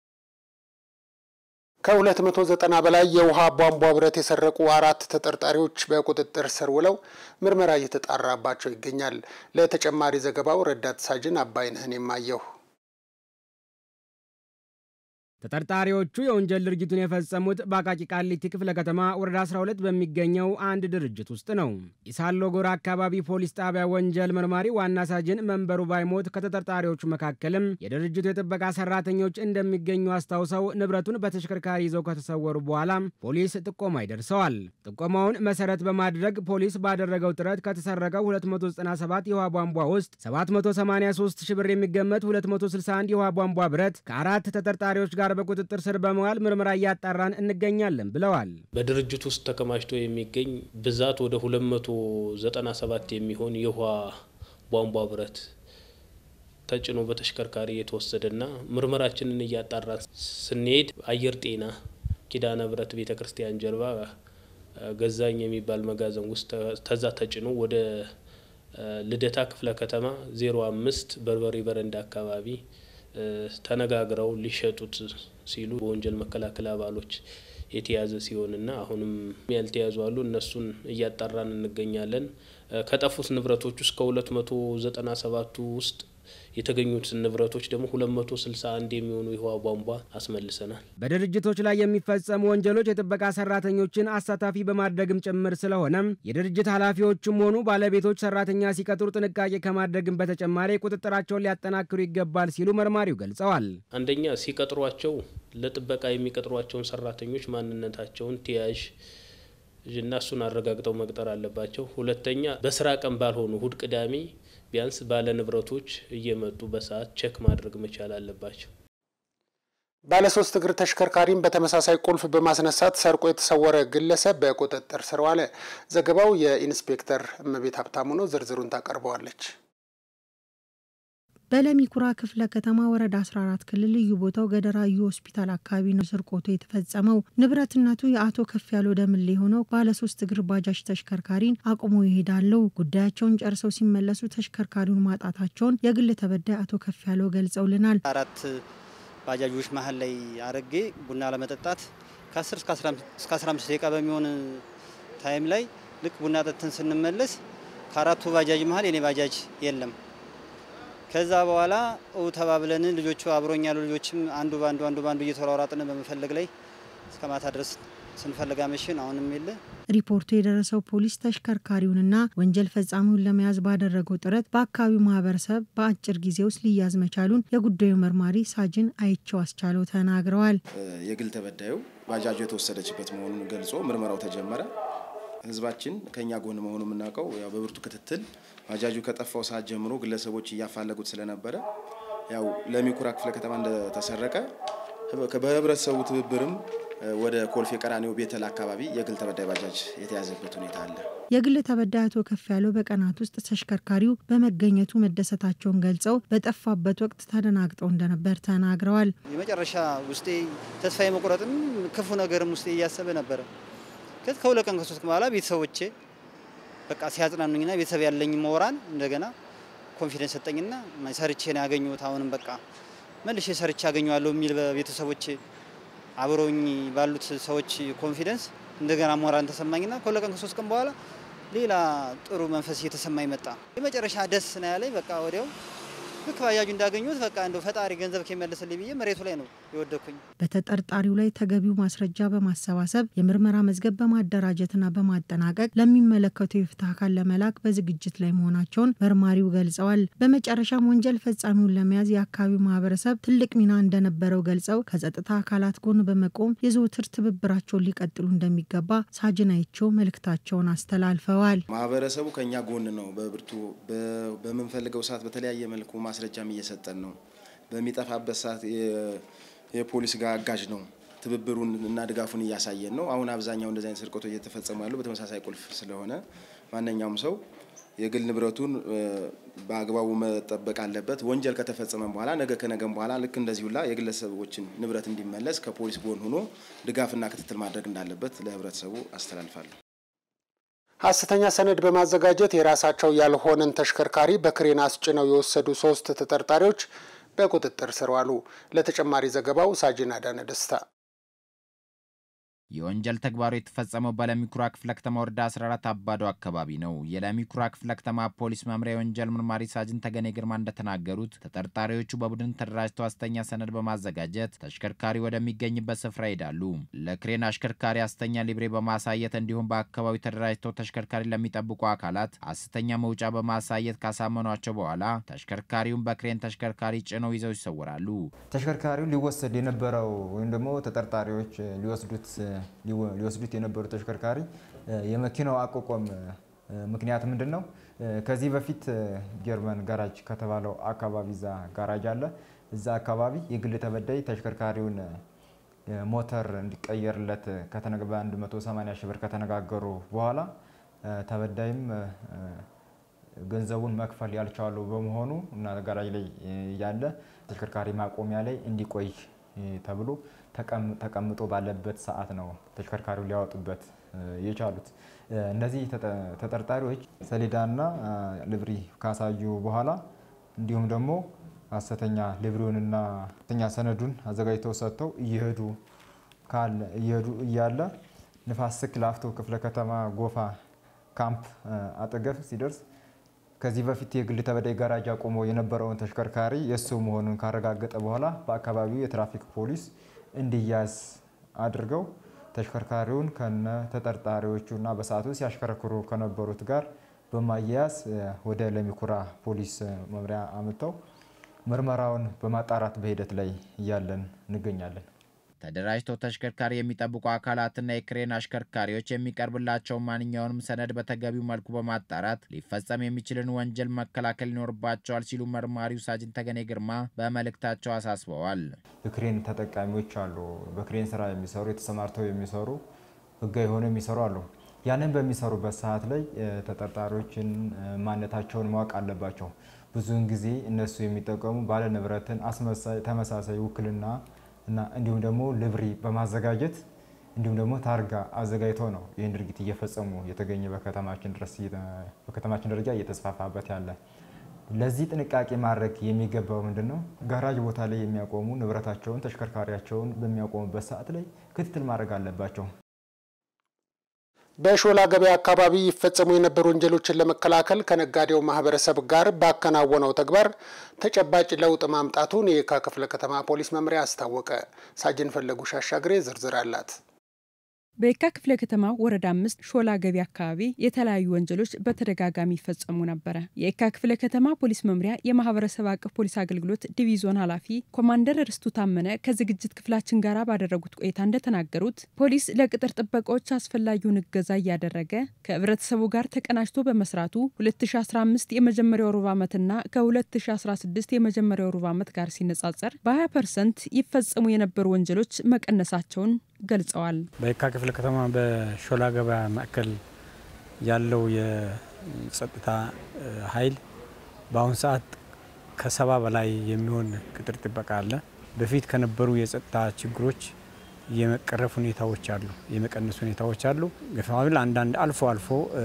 ከ290 በላይ የውሃ ቧንቧ ብረት የሰረቁ 4 ተጠርጣሪዎች በቁጥጥር ስር ውለው ምርመራ እየተጣራባቸው ይገኛል። ለተጨማሪ ዘገባው ረዳት ሳጅን አባይነህን የማየው። ተጠርጣሪዎቹ የወንጀል ድርጊቱን የፈጸሙት በአቃቂ ቃሊቲ ክፍለ ከተማ ወረዳ 12 በሚገኘው አንድ ድርጅት ውስጥ ነው። ኢሳሎ ጎራ አካባቢ ፖሊስ ጣቢያ ወንጀል መርማሪ ዋና ሳጅን መንበሩ ባይሞት ከተጠርጣሪዎቹ መካከልም የድርጅቱ የጥበቃ ሰራተኞች እንደሚገኙ አስታውሰው ንብረቱን በተሽከርካሪ ይዘው ከተሰወሩ በኋላ ፖሊስ ጥቆማ ይደርሰዋል። ጥቆማውን መሰረት በማድረግ ፖሊስ ባደረገው ጥረት ከተሰረቀው 297 የውሃ ቧንቧ ውስጥ 783 ሺህ ብር የሚገመት 261 የውሃ ቧንቧ ብረት ከ4 ተጠርጣሪዎች ጋር በቁጥጥር ስር በመዋል ምርመራ እያጣራን እንገኛለን ብለዋል። በድርጅቱ ውስጥ ተከማችቶ የሚገኝ ብዛት ወደ 297 የሚሆን የውሃ ቧንቧ ብረት ተጭኖ በተሽከርካሪ የተወሰደና ምርመራችንን እያጣራን ስንሄድ አየር ጤና ኪዳነ ብረት ቤተክርስቲያን ጀርባ ገዛኝ የሚባል መጋዘን ውስጥ ተዛ ተጭኖ ወደ ልደታ ክፍለ ከተማ 05 በርበሪ በረንዳ አካባቢ ተነጋግረው ሊሸጡት ሲሉ በወንጀል መከላከል አባሎች የተያዘ ሲሆንና አሁንም ያልተያዙ አሉ። እነሱን እያጣራን እንገኛለን። ከጠፉት ንብረቶች ውስጥ ከ297 ውስጥ የተገኙት ንብረቶች ደግሞ 261 የሚሆኑ የውሃ ቧንቧ አስመልሰናል። በድርጅቶች ላይ የሚፈጸሙ ወንጀሎች የጥበቃ ሰራተኞችን አሳታፊ በማድረግም ጭምር ስለሆነም የድርጅት ኃላፊዎችም ሆኑ ባለቤቶች ሰራተኛ ሲቀጥሩ ጥንቃቄ ከማድረግም በተጨማሪ ቁጥጥራቸውን ሊያጠናክሩ ይገባል ሲሉ መርማሪው ገልጸዋል። አንደኛ ሲቀጥሯቸው ለጥበቃ የሚቀጥሯቸውን ሰራተኞች ማንነታቸውን ተያዥ እና እሱን አረጋግጠው መቅጠር አለባቸው። ሁለተኛ በስራ ቀን ባልሆኑ እሁድ ቅዳሜ ቢያንስ ባለ ንብረቶች እየመጡ በሰዓት ቼክ ማድረግ መቻል አለባቸው። ባለ 3 እግር ተሽከርካሪን በተመሳሳይ ቁልፍ በማስነሳት ሰርቆ የተሰወረ ግለሰብ በቁጥጥር ስር ዋለ። ዘገባው የኢንስፔክተር እመቤት ሀብታሙ ነው። ዝርዝሩን ታቀርበዋለች። በለሚኩራ ክፍለ ከተማ ወረዳ 14 ክልል ልዩ ቦታው ገደራዩ ሆስፒታል አካባቢ ነው ስርቆቱ የተፈጸመው። ንብረትነቱ የአቶ ከፍያለው ደምሌ ሆነው ባለ 3 እግር ባጃጅ ተሽከርካሪን አቁሞ ይሄዳሉ። ጉዳያቸውን ጨርሰው ሲመለሱ ተሽከርካሪውን ማጣታቸውን የግል ተበዳይ አቶ ከፍያለው ገልጸውልናል። 4 ባጃጆች መሀል ላይ አረጌ ቡና ለመጠጣት ከ10 እስከ 15 ደቂቃ በሚሆን ታይም ላይ ልክ ቡና ጠጥተን ስንመለስ ከአራቱ ባጃጅ መሀል የኔ ባጃጅ የለም። ከዛ በኋላ ተባብለን ልጆቹ አብሮኛሉ ልጆችም አንዱ ባንዱ እየተሯሯጥን በመፈለግ ላይ እስከ ማታ ድረስ ስንፈልጋ መሽን አሁንም የለ። ሪፖርቱ የደረሰው ፖሊስ ተሽከርካሪውንና ወንጀል ፈጻሚውን ለመያዝ ባደረገው ጥረት በአካባቢው ማህበረሰብ በአጭር ጊዜ ውስጥ ሊያዝ መቻሉን የጉዳዩ መርማሪ ሳጅን አይቸው አስቻለው ተናግረዋል። የግል ተበዳዩ ባጃጁ የተወሰደችበት መሆኑን ገልጾ ምርመራው ተጀመረ። ህዝባችን ከኛ ጎን መሆኑን እናቀው ያው በብርቱ ክትትል ባጃጁ ከጠፋው ሰዓት ጀምሮ ግለሰቦች እያፋለጉት ስለነበረ ያው ለሚኩራ ክፍለ ከተማ እንደተሰረቀ በህብረተሰቡ ትብብርም ወደ ኮልፌ ቀራኒዮ ቤተል አካባቢ የግል ተበዳይ ባጃጅ የተያዘበት ሁኔታ አለ። የግል ተበዳይ አቶ ከፍያለው በቀናት ውስጥ ተሽከርካሪው በመገኘቱ መደሰታቸውን ገልጸው በጠፋበት ወቅት ተደናግጠው እንደነበር ተናግረዋል። የመጨረሻ ውስጤ ተስፋ የመቁረጥም ክፉ ነገርም ውስጤ እያሰበ ነበር። ከሁለት ቀን ከ3 ቀን በኋላ ቤተሰቦቼ በቃ ሲያጽናኑኝና ቤተሰብ ያለኝ ሞራል እንደገና ኮንፊደንስ ሰጠኝና ሰርቼ ነው ያገኘሁት። አሁንም በቃ መልሼ ሰርቼ ያገኘዋለሁ የሚል በቤተሰቦቼ አብሮኝ ባሉት ሰዎች ኮንፊደንስ እንደገና ሞራል ተሰማኝና ከሁለት ቀን ከ3 ቀን በኋላ ሌላ ጥሩ መንፈስ እየተሰማኝ መጣ። የመጨረሻ ደስ ነው ያለኝ። በቃ ወዲያው ልክ ባጃጁ እንዳገኙት በቃ እንደው ፈጣሪ ገንዘብ ከመለሰልኝ ብዬ መሬቱ ላይ ነው የወደኩኝ። በተጠርጣሪው ላይ ተገቢው ማስረጃ በማሰባሰብ የምርመራ መዝገብ በማደራጀትና በማጠናቀቅ ለሚመለከቱ የፍትህ አካል ለመላክ በዝግጅት ላይ መሆናቸውን መርማሪው ገልጸዋል። በመጨረሻም ወንጀል ፈጻሚውን ለመያዝ የአካባቢው ማህበረሰብ ትልቅ ሚና እንደነበረው ገልጸው ከጸጥታ አካላት ጎን በመቆም የዘውትር ትብብራቸውን ሊቀጥሉ እንደሚገባ ሳጅን አይቸው መልእክታቸውን አስተላልፈዋል። ማህበረሰቡ ከኛ ጎን ነው። በብርቱ በመንፈልገው ሰዓት በተለያየ መልኩ ማስረጃም እየሰጠን ነው። በሚጠፋበት ሰዓት የፖሊስ ጋር አጋዥ ነው። ትብብሩን እና ድጋፉን እያሳየን ነው። አሁን አብዛኛው እንደዚህ አይነት ስርቆቶች እየተፈጸሙ ያሉ በተመሳሳይ ቁልፍ ስለሆነ ማንኛውም ሰው የግል ንብረቱን በአግባቡ መጠበቅ አለበት። ወንጀል ከተፈጸመ በኋላ ነገ ከነገም በኋላ ልክ እንደዚሁላ የግለሰቦችን ንብረት እንዲመለስ ከፖሊስ ጎን ሆኖ ድጋፍና ክትትል ማድረግ እንዳለበት ለህብረተሰቡ አስተላልፋለሁ። ሐሰተኛ ሰነድ በማዘጋጀት የራሳቸው ያልሆነን ተሽከርካሪ በክሬን አስጭነው የወሰዱ 3 ተጠርጣሪዎች በቁጥጥር ስር ዋሉ። ለተጨማሪ ዘገባው ሳጅን አዳነ ደስታ። የወንጀል ተግባሩ የተፈጸመው በለሚኩራ ክፍለ ከተማ ወረዳ 14 አባዶ አካባቢ ነው። የለሚኩራ ክፍለ ከተማ ፖሊስ መምሪያ የወንጀል ምርማሪ ሳጅን ተገኔ ግርማ እንደተናገሩት ተጠርጣሪዎቹ በቡድን ተደራጅተው ሐሰተኛ ሰነድ በማዘጋጀት ተሽከርካሪ ወደሚገኝበት ስፍራ ይሄዳሉ። ለክሬን አሽከርካሪ ሐሰተኛ ሊብሬ በማሳየት እንዲሁም በአካባቢው ተደራጅተው ተሽከርካሪ ለሚጠብቁ አካላት ሐሰተኛ መውጫ በማሳየት ካሳመኗቸው በኋላ ተሽከርካሪውን በክሬን ተሽከርካሪ ጭነው ይዘው ይሰወራሉ። ተሽከርካሪው ሊወሰድ የነበረው ወይም ደግሞ ተጠርጣሪዎች ሊወስዱት የነበሩ ተሽከርካሪ የመኪናው አቋቋም ምክንያት ምንድነው? ከዚህ በፊት ጀርመን ጋራጅ ከተባለው አካባቢ ዛ ጋራጅ አለ። እዛ አካባቢ የግል ተበዳይ ተሽከርካሪውን ሞተር እንዲቀየርለት ከተነገበ 180 ሺህ ብር ከተነጋገሩ በኋላ ተበዳይም ገንዘቡን መክፈል ያልቻሉ በመሆኑ እና ጋራጅ ላይ ያለ ተሽከርካሪ ማቆሚያ ላይ እንዲቆይ ተብሎ ተቀምጦ ባለበት ሰዓት ነው ተሽከርካሪው ሊያወጡበት የቻሉት። እነዚህ ተጠርጣሪዎች ሰሌዳና ልብሪ ካሳዩ በኋላ እንዲሁም ደግሞ ሐሰተኛ ልብሪውንና ሐሰተኛ ሰነዱን አዘጋጅተው ሰጥተው እየሄዱ እያለ ንፋስ ስልክ ላፍቶ ክፍለ ከተማ ጎፋ ካምፕ አጠገብ ሲደርስ ከዚህ በፊት የግል ተበዳይ ጋራጅ አቆሞ የነበረውን ተሽከርካሪ የሱ መሆኑን ካረጋገጠ በኋላ በአካባቢው የትራፊክ ፖሊስ እንዲያዝ አድርገው ተሽከርካሪውን ከነ ተጠርጣሪዎቹና በሰዓቱ ሲያሽከረክሩ ከነበሩት ጋር በማያያዝ ወደ ለሚኩራ ፖሊስ መምሪያ አመጣው ምርመራውን በማጣራት በሂደት ላይ ያለን እንገኛለን። ተደራጅተው ተሽከርካሪ የሚጠብቁ አካላትና የክሬን አሽከርካሪዎች የሚቀርብላቸው ማንኛውንም ሰነድ በተገቢው መልኩ በማጣራት ሊፈጸም የሚችልን ወንጀል መከላከል ይኖርባቸዋል ሲሉ መርማሪው ሳጅን ተገኔ ግርማ በመልእክታቸው አሳስበዋል። የክሬን ተጠቃሚዎች አሉ። በክሬን ስራ የሚሰሩ የተሰማርተው የሚሰሩ ህጋዊ ሆነው የሚሰሩ አሉ። ያንን በሚሰሩበት ሰዓት ላይ ተጠርጣሪዎችን ማንነታቸውን ማወቅ አለባቸው። ብዙውን ጊዜ እነሱ የሚጠቀሙ ባለ ንብረትን አስመሳይ ተመሳሳይ ውክልና እና እንዲሁም ደግሞ ልብሪ በማዘጋጀት እንዲሁም ደግሞ ታርጋ አዘጋጅተው ነው ይህን ድርጊት እየፈጸሙ የተገኘ በከተማችን ደረጃ እየተስፋፋበት ያለ። ለዚህ ጥንቃቄ ማድረግ የሚገባው ምንድነው? ጋራጅ ቦታ ላይ የሚያቆሙ ንብረታቸውን ተሽከርካሪያቸውን በሚያቆሙበት ሰዓት ላይ ክትትል ማድረግ አለባቸው። በሾላ ገበያ አካባቢ ይፈጸሙ የነበሩ ወንጀሎችን ለመከላከል ከነጋዴው ማህበረሰብ ጋር ባከናወነው ተግባር ተጨባጭ ለውጥ ማምጣቱን የካ ክፍለ ከተማ ፖሊስ መምሪያ አስታወቀ። ሳጅን ፈለጉ ሻሻግሬ ዝርዝር አላት። በየካ ክፍለ ከተማ ወረዳ 5 ሾላ ገበያ አካባቢ የተለያዩ ወንጀሎች በተደጋጋሚ ይፈጸሙ ነበር። የየካ ክፍለ ከተማ ፖሊስ መምሪያ የማህበረሰብ አቀፍ ፖሊስ አገልግሎት ዲቪዥን ኃላፊ ኮማንደር ርስቱ ታመነ ከዝግጅት ክፍላችን ጋር ባደረጉት ቆይታ እንደተናገሩት ፖሊስ ለቅጥር ጥበቃዎች አስፈላጊውን እገዛ እያደረገ ከህብረተሰቡ ጋር ተቀናጅቶ በመስራቱ 2015 የመጀመሪያው ሩብ ዓመትና ከ2016 የመጀመሪያው ሩብ ዓመት ጋር ሲነጻጸር በ20% ይፈጸሙ የነበሩ ወንጀሎች መቀነሳቸውን ገልጸዋል። በየካ ክፍለ ከተማ በሾላ ገበያ ማዕከል ያለው የጸጥታ ኃይል በአሁን ሰዓት ከ70 በላይ የሚሆን ቅጥር ጥበቃ አለ። በፊት ከነበሩ የጸጥታ ችግሮች የመቀረፍ ሁኔታዎች አሉ፣ የመቀነስ ሁኔታዎች አሉ። ገፋብል አንዳንድ አልፎ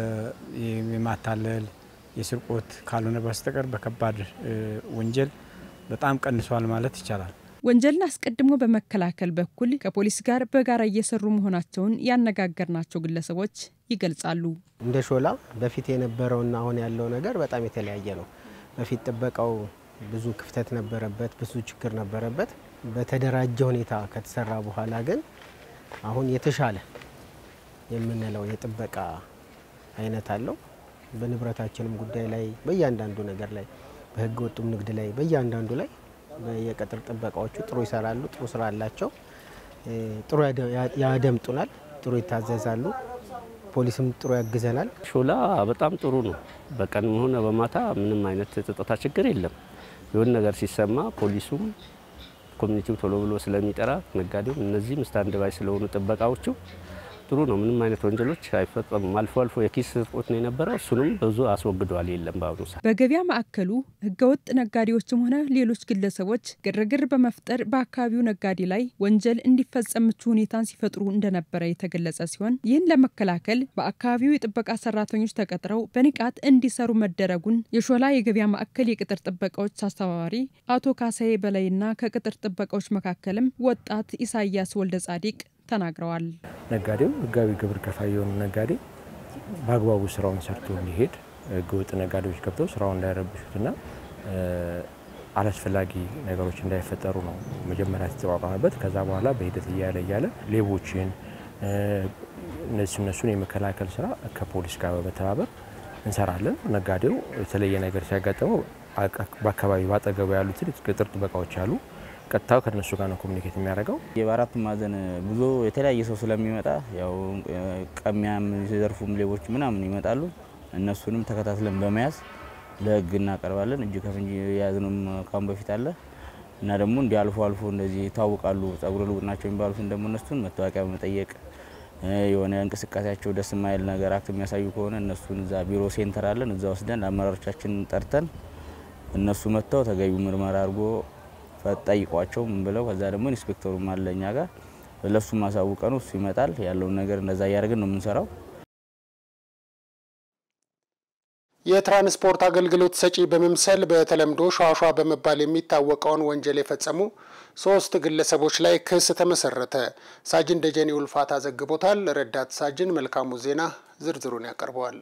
የማታለል የስርቆት ካልሆነ በስተቀር በከባድ ወንጀል በጣም ቀንሷል ማለት ይቻላል። ወንጀልን አስቀድሞ በመከላከል በኩል ከፖሊስ ጋር በጋራ እየሰሩ መሆናቸውን ያነጋገርናቸው ግለሰቦች ይገልጻሉ። እንደ ሾላ በፊት የነበረውና አሁን ያለው ነገር በጣም የተለያየ ነው። በፊት ጥበቃው ብዙ ክፍተት ነበረበት፣ ብዙ ችግር ነበረበት። በተደራጀ ሁኔታ ከተሰራ በኋላ ግን አሁን የተሻለ የምንለው የጥበቃ አይነት አለው። በንብረታችንም ጉዳይ ላይ በእያንዳንዱ ነገር ላይ በህገ ወጡም ንግድ ላይ በእያንዳንዱ ላይ የቀጥር ጥበቃዎቹ ጥሩ ይሰራሉ፣ ጥሩ ስራ አላቸው። ጥሩ ያደምጡናል፣ ጥሩ ይታዘዛሉ። ፖሊስም ጥሩ ያግዘናል። ሾላ በጣም ጥሩ ነው። በቀንም ሆነ በማታ ምንም አይነት የጸጥታ ችግር የለም። የሆነ ነገር ሲሰማ ፖሊሱም ኮሚኒቲው ቶሎ ብሎ ስለሚጠራ ነጋዴው እነዚህም ስታንድ ባይ ስለሆኑ ጥበቃዎቹ ጥሩ ነው። ምንም አይነት ወንጀሎች አይፈጸሙም። አልፎ አልፎ የኪስ ስርቆት ነው የነበረው፣ እሱንም ብዙ አስወግዷል። የለም በአሁኑ ሰዓት በገበያ ማዕከሉ ህገወጥ ነጋዴዎችም ሆነ ሌሎች ግለሰቦች ግርግር በመፍጠር በአካባቢው ነጋዴ ላይ ወንጀል እንዲፈጸም ምቹ ሁኔታን ሲፈጥሩ እንደነበረ የተገለጸ ሲሆን ይህን ለመከላከል በአካባቢው የጥበቃ ሰራተኞች ተቀጥረው በንቃት እንዲሰሩ መደረጉን የሾላ የገበያ ማዕከል የቅጥር ጥበቃዎች አስተባባሪ አቶ ካሳዬ በላይና ከቅጥር ጥበቃዎች መካከልም ወጣት ኢሳያስ ወልደ ጻዲቅ ተናግረዋል። ነጋዴው ህጋዊ ግብር ከፋይ የሆነ ነጋዴ በአግባቡ ስራውን ሰርቶ እንዲሄድ ህገወጥ ነጋዴዎች ገብተው ስራውን እንዳይረብሹትና አላስፈላጊ ነገሮች እንዳይፈጠሩ ነው መጀመሪያ ተቋቋመበት። ከዛ በኋላ በሂደት እያለ ሌቦችን እነሱን የመከላከል ስራ ከፖሊስ ጋር በመተባበር እንሰራለን። ነጋዴው የተለየ ነገር ሲያጋጥመው በአካባቢው ባጠገቡ ያሉትን ቅጥር ጥበቃዎች አሉ። ቀጥታው ከነሱ ጋር ነው ኮሙኒኬት የሚያደርገው። የአራቱ ማዕዘን ብዙ የተለያየ ሰው ስለሚመጣ ያው ቀሚያም ዘርፉም ሌቦች ምናምን ይመጣሉ። እነሱንም ተከታትለን በመያዝ ለህግ እናቀርባለን። እጅ ከፍንጅ ያዝኑም ካሁን በፊት አለ እና ደግሞ እንዲ አልፎ እንደዚህ ይታወቃሉ ጸጉረ ልውጥ ናቸው የሚባሉትን ደግሞ እነሱን መታወቂያ በመጠየቅ የሆነ እንቅስቃሴያቸው ደስ የማይል ነገር አክት የሚያሳዩ ከሆነ እነሱን እዛ ቢሮ ሴንተር አለን፣ እዛ ወስደን አመራሮቻችንን ጠርተን እነሱ መጥተው ተገቢው ምርመራ አድርጎ ጠይቋቸው ምን ብለው ከዛ ደግሞ ኢንስፔክተሩም አለኛ ጋር ለሱ ማሳውቀን እሱ ይመጣል። ያለው ነገር እንደዛ ያደርግን ነው የምንሰራው። የትራንስፖርት አገልግሎት ሰጪ በመምሰል በተለምዶ ሿሿ በመባል የሚታወቀውን ወንጀል የፈጸሙ 3 ግለሰቦች ላይ ክስ ተመሰረተ። ሳጅን ደጀኔ ውልፋታ ዘግቦታል። ረዳት ሳጅን መልካሙ ዜና ዝርዝሩን ያቀርበዋል።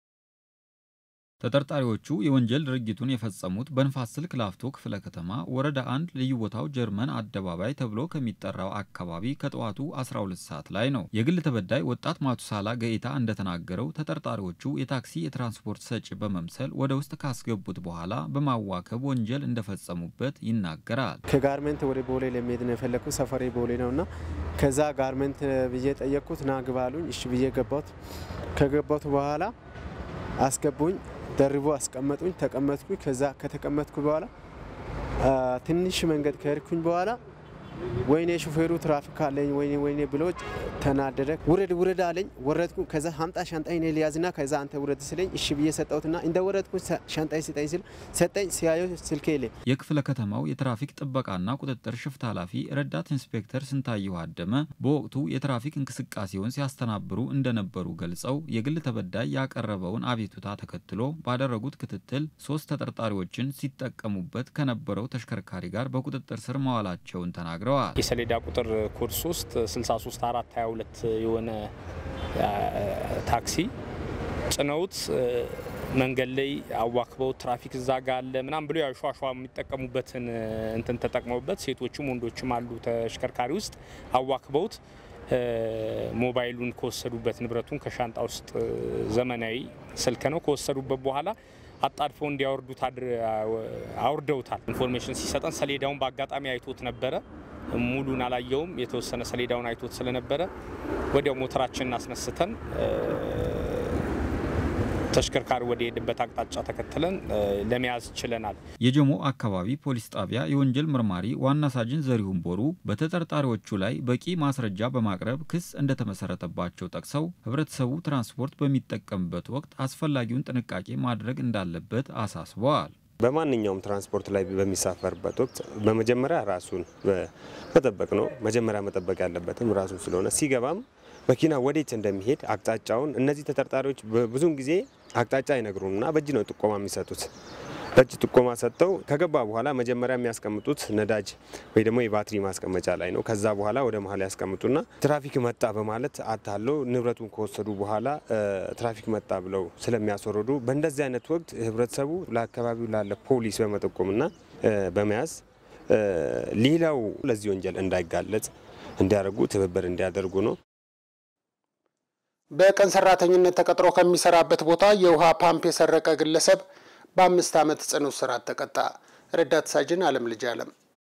ተጠርጣሪዎቹ የወንጀል ድርጊቱን የፈጸሙት በንፋስ ስልክ ላፍቶ ክፍለ ከተማ ወረዳ 1 ልዩ ቦታው ጀርመን አደባባይ ተብሎ ከሚጠራው አካባቢ ከጠዋቱ 12 ሰዓት ላይ ነው። የግል ተበዳይ ወጣት ማቱሳላ ገኢታ እንደተናገረው ተጠርጣሪዎቹ የታክሲ የትራንስፖርት ሰጪ በመምሰል ወደ ውስጥ ካስገቡት በኋላ በማዋከብ ወንጀል እንደፈጸሙበት ይናገራል። ከጋርመንት ወደ ቦሌ ለመሄድ ነው የፈለኩት። ሰፈሬ ቦሌ ነውና ከዛ ጋርመንት ብዬ ጠየቅኩት። ና ግባሉኝ። እሺ ብዬ ገባሁት። ከገባሁት በኋላ አስገቡኝ። ደርቦ አስቀመጡኝ። ተቀመጥኩኝ። ከዛ ከተቀመጥኩ በኋላ ትንሽ መንገድ ከሄድኩኝ በኋላ ወይኔ ሹፌሩ ትራፊክ አለኝ ወይኔ ብሎ ተናደደ። ውረድ አለኝ። ወረድኩ። ከዛ ሀምጣ ሻንጣዬን ሊያዝና ከዛ አንተ ውረድ ስለኝ እሺ ብዬ ሰጠሁትና እንደ ወረድኩ ሻንጣዬን ስጠኝ ሲል ሰጠኝ። ሲያየው ስልኬ የለም። የክፍለ ከተማው የትራፊክ ጥበቃና ቁጥጥር ሽፍት ኃላፊ ረዳት ኢንስፔክተር ስንታየው አደመ በወቅቱ የትራፊክ እንቅስቃሴውን ሲያስተናብሩ እንደነበሩ ገልጸው የግል ተበዳይ ያቀረበውን አቤቱታ ተከትሎ ባደረጉት ክትትል 3 ተጠርጣሪዎችን ሲጠቀሙበት ከነበረው ተሽከርካሪ ጋር በቁጥጥር ስር መዋላቸውን ተናግረዋል። የሰሌዳ ቁጥር ኮድ 3 63422 የሆነ ታክሲ ጭነውት መንገድ ላይ አዋክበው ትራፊክ ዛጋ አለ ምናም ብሎ ያው ሿሿ የሚጠቀሙበትን እንትን ተጠቅመውበት ሴቶችም ወንዶችም አሉ ተሽከርካሪ ውስጥ አዋክበውት ሞባይሉን ከወሰዱበት ንብረቱን ከሻንጣ ውስጥ ዘመናዊ ስልክ ነው ከወሰዱበት በኋላ አጣድፈው እንዲያወርዱት አውርደውታል። ኢንፎርሜሽን ሲሰጠን ሰሌዳውን በአጋጣሚ አይቶት ነበረ። ሙሉን አላየውም። የተወሰነ ሰሌዳውን አይቶት ስለነበረ ወዲያው ሞተራችንን አስነስተን ተሽከርካሪ ወደ ሄደበት አቅጣጫ ተከትለን ለመያዝ ችለናል። የጀሞ አካባቢ ፖሊስ ጣቢያ የወንጀል ምርማሪ ዋና ሳጅን ዘሪሁን ቦሩ በተጠርጣሪዎቹ ላይ በቂ ማስረጃ በማቅረብ ክስ እንደተመሰረተባቸው ጠቅሰው ህብረተሰቡ ትራንስፖርት በሚጠቀምበት ወቅት አስፈላጊውን ጥንቃቄ ማድረግ እንዳለበት አሳስበዋል። በማንኛውም ትራንስፖርት ላይ በሚሳፈርበት ወቅት በመጀመሪያ ራሱን መጠበቅ ነው። መጀመሪያ መጠበቅ ያለበትም ራሱን ስለሆነ ሲገባም መኪና ወዴት እንደሚሄድ አቅጣጫውን እነዚህ ተጠርጣሪዎች ብዙውን ጊዜ አቅጣጫ አይነግሩምና በእጅ ነው ጥቆማ የሚሰጡት። በእጅ ጥቆማ ሰጥተው ከገባ በኋላ መጀመሪያ የሚያስቀምጡት ነዳጅ ወይ ደግሞ የባትሪ ማስቀመጫ ላይ ነው። ከዛ በኋላ ወደ መሀል ያስቀምጡና ትራፊክ መጣ በማለት አታለው ንብረቱን ከወሰዱ በኋላ ትራፊክ መጣ ብለው ስለሚያስወርዱ በእንደዚህ አይነት ወቅት ህብረተሰቡ ለአካባቢው ላለ ፖሊስ በመጠቆምና በመያዝ ሌላው ለዚህ ወንጀል እንዳይጋለጥ እንዲያደርጉ ትብብር እንዲያደርጉ ነው። በቀን ሰራተኝነት ተቀጥሮ ከሚሰራበት ቦታ የውሃ ፓምፕ የሰረቀ ግለሰብ በ5 ዓመት ጽኑ እስራት ተቀጣ። ረዳት ሳጅን አለም ልጅ አለም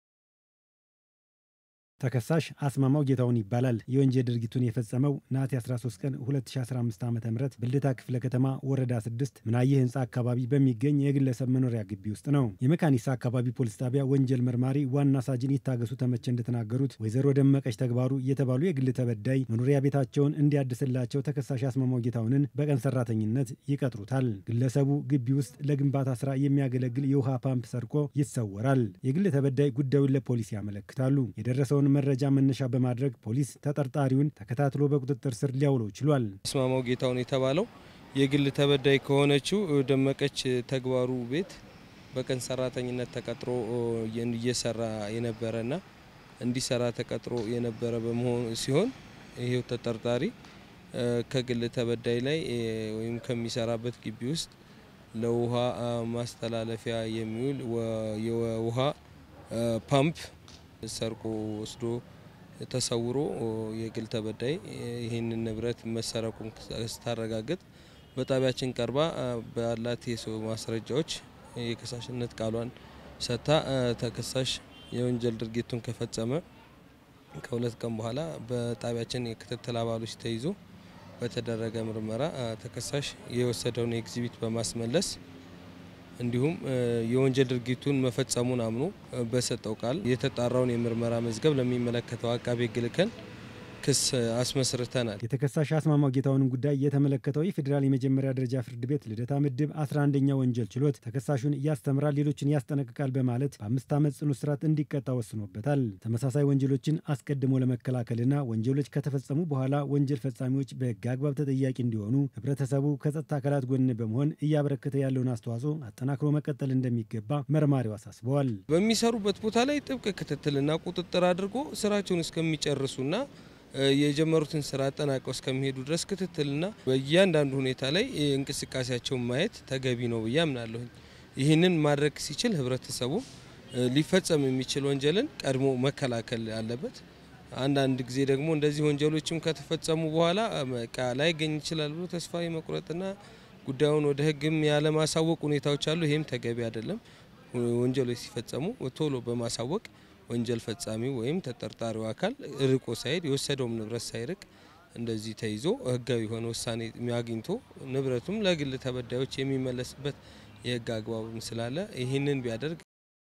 ተከሳሽ አስማማው ጌታውን ይባላል። የወንጀል ድርጊቱን የፈጸመው ነሐሴ 13 ቀን 2015 ዓ.ም በልደታ ክፍለ ከተማ ወረዳ 6 ምናየ ህንጻ አካባቢ በሚገኝ የግለሰብ መኖሪያ ግቢ ውስጥ ነው። የመካኒሳ አካባቢ ፖሊስ ጣቢያ ወንጀል መርማሪ ዋና ሳጅን ይታገሱ ተመቸ እንደተናገሩት ወይዘሮ ደመቀች ተግባሩ የተባሉ የግል ተበዳይ መኖሪያ ቤታቸውን እንዲያድስላቸው ተከሳሽ አስማማው ጌታውንን በቀን ሰራተኝነት ይቀጥሩታል። ግለሰቡ ግቢ ውስጥ ለግንባታ ስራ የሚያገለግል የውሃ ፓምፕ ሰርቆ ይሰወራል። የግል ተበዳይ ጉዳዩን ለፖሊስ ያመለክታሉ። የደረሰውን መረጃ መነሻ በማድረግ ፖሊስ ተጠርጣሪውን ተከታትሎ በቁጥጥር ስር ሊያውለው ችሏል። አስማማው ጌታውን የተባለው የግል ተበዳይ ከሆነችው ደመቀች ተግባሩ ቤት በቀን ሰራተኝነት ተቀጥሮ እየሰራ የነበረና እንዲሰራ ተቀጥሮ የነበረ በመሆኑ ሲሆን ይሄው ተጠርጣሪ ከግል ተበዳይ ላይ ወይም ከሚሰራበት ግቢ ውስጥ ለውሃ ማስተላለፊያ የሚውል የውሃ ፓምፕ ሰርቆ ወስዶ ተሰውሮ የግል ተበዳይ ይህንን ንብረት መሰረቁን ስታረጋግጥ በጣቢያችን ቀርባ ባላት የሰው ማስረጃዎች የከሳሽነት ቃሏን ሰጥታ ተከሳሽ የወንጀል ድርጊቱን ከፈጸመ ከሁለት ቀን በኋላ በጣቢያችን የክትትል አባሎች ተይዞ በተደረገ ምርመራ ተከሳሽ የወሰደውን ኤግዚቢት በማስመለስ እንዲሁም የወንጀል ድርጊቱን መፈጸሙን አምኖ በሰጠው ቃል የተጣራውን የምርመራ መዝገብ ለሚመለከተው አቃቤ ሕግ ልከን ክስ አስመስርተናል። የተከሳሽ አስማማው ጌታውን ጉዳይ የተመለከተው የፌዴራል የመጀመሪያ ደረጃ ፍርድ ቤት ልደታ ምድብ 11ኛ ወንጀል ችሎት ተከሳሹን ያስተምራል፣ ሌሎችን ያስጠነቅቃል በማለት በ5 ዓመት ጽኑ እስራት እንዲቀጣ ወስኖበታል። ተመሳሳይ ወንጀሎችን አስቀድሞ ለመከላከልና ወንጀሎች ከተፈጸሙ በኋላ ወንጀል ፈጻሚዎች በሕግ አግባብ ተጠያቂ እንዲሆኑ ህብረተሰቡ ከጸጥታ አካላት ጎን በመሆን እያበረከተ ያለውን አስተዋጽኦ አጠናክሮ መቀጠል እንደሚገባ መርማሪው አሳስበዋል። በሚሰሩበት ቦታ ላይ ጥብቅ ክትትልና ቁጥጥር አድርጎ ስራቸውን እስከሚጨርሱና የጀመሩትን ስራ አጠናቀው እስከሚሄዱ ድረስ ክትትልና በእያንዳንዱ ሁኔታ ላይ እንቅስቃሴያቸውን ማየት ተገቢ ነው ብዬ አምናለሁ። ይህንን ማድረግ ሲችል ህብረተሰቡ ሊፈጸም የሚችል ወንጀልን ቀድሞ መከላከል አለበት። አንዳንድ ጊዜ ደግሞ እንደዚህ ወንጀሎችም ከተፈጸሙ በኋላ ላይገኝ ይችላል ብሎ ተስፋ የመቁረጥና ጉዳዩን ወደ ህግም ያለማሳወቅ ሁኔታዎች አሉ። ይሄም ተገቢ አይደለም። ወንጀሎች ሲፈጸሙ ቶሎ በማሳወቅ ወንጀል ፈጻሚው ወይም ተጠርጣሪው አካል ርቆ ሳይሄድ የወሰደውም ንብረት ሳይርቅ እንደዚህ ተይዞ ህጋዊ የሆነ ውሳኔ የሚያገኝቶ ንብረቱም ለግል ተበዳዮች የሚመለስበት የህግ አግባብም ስላለ ይህንን ቢያደርግ።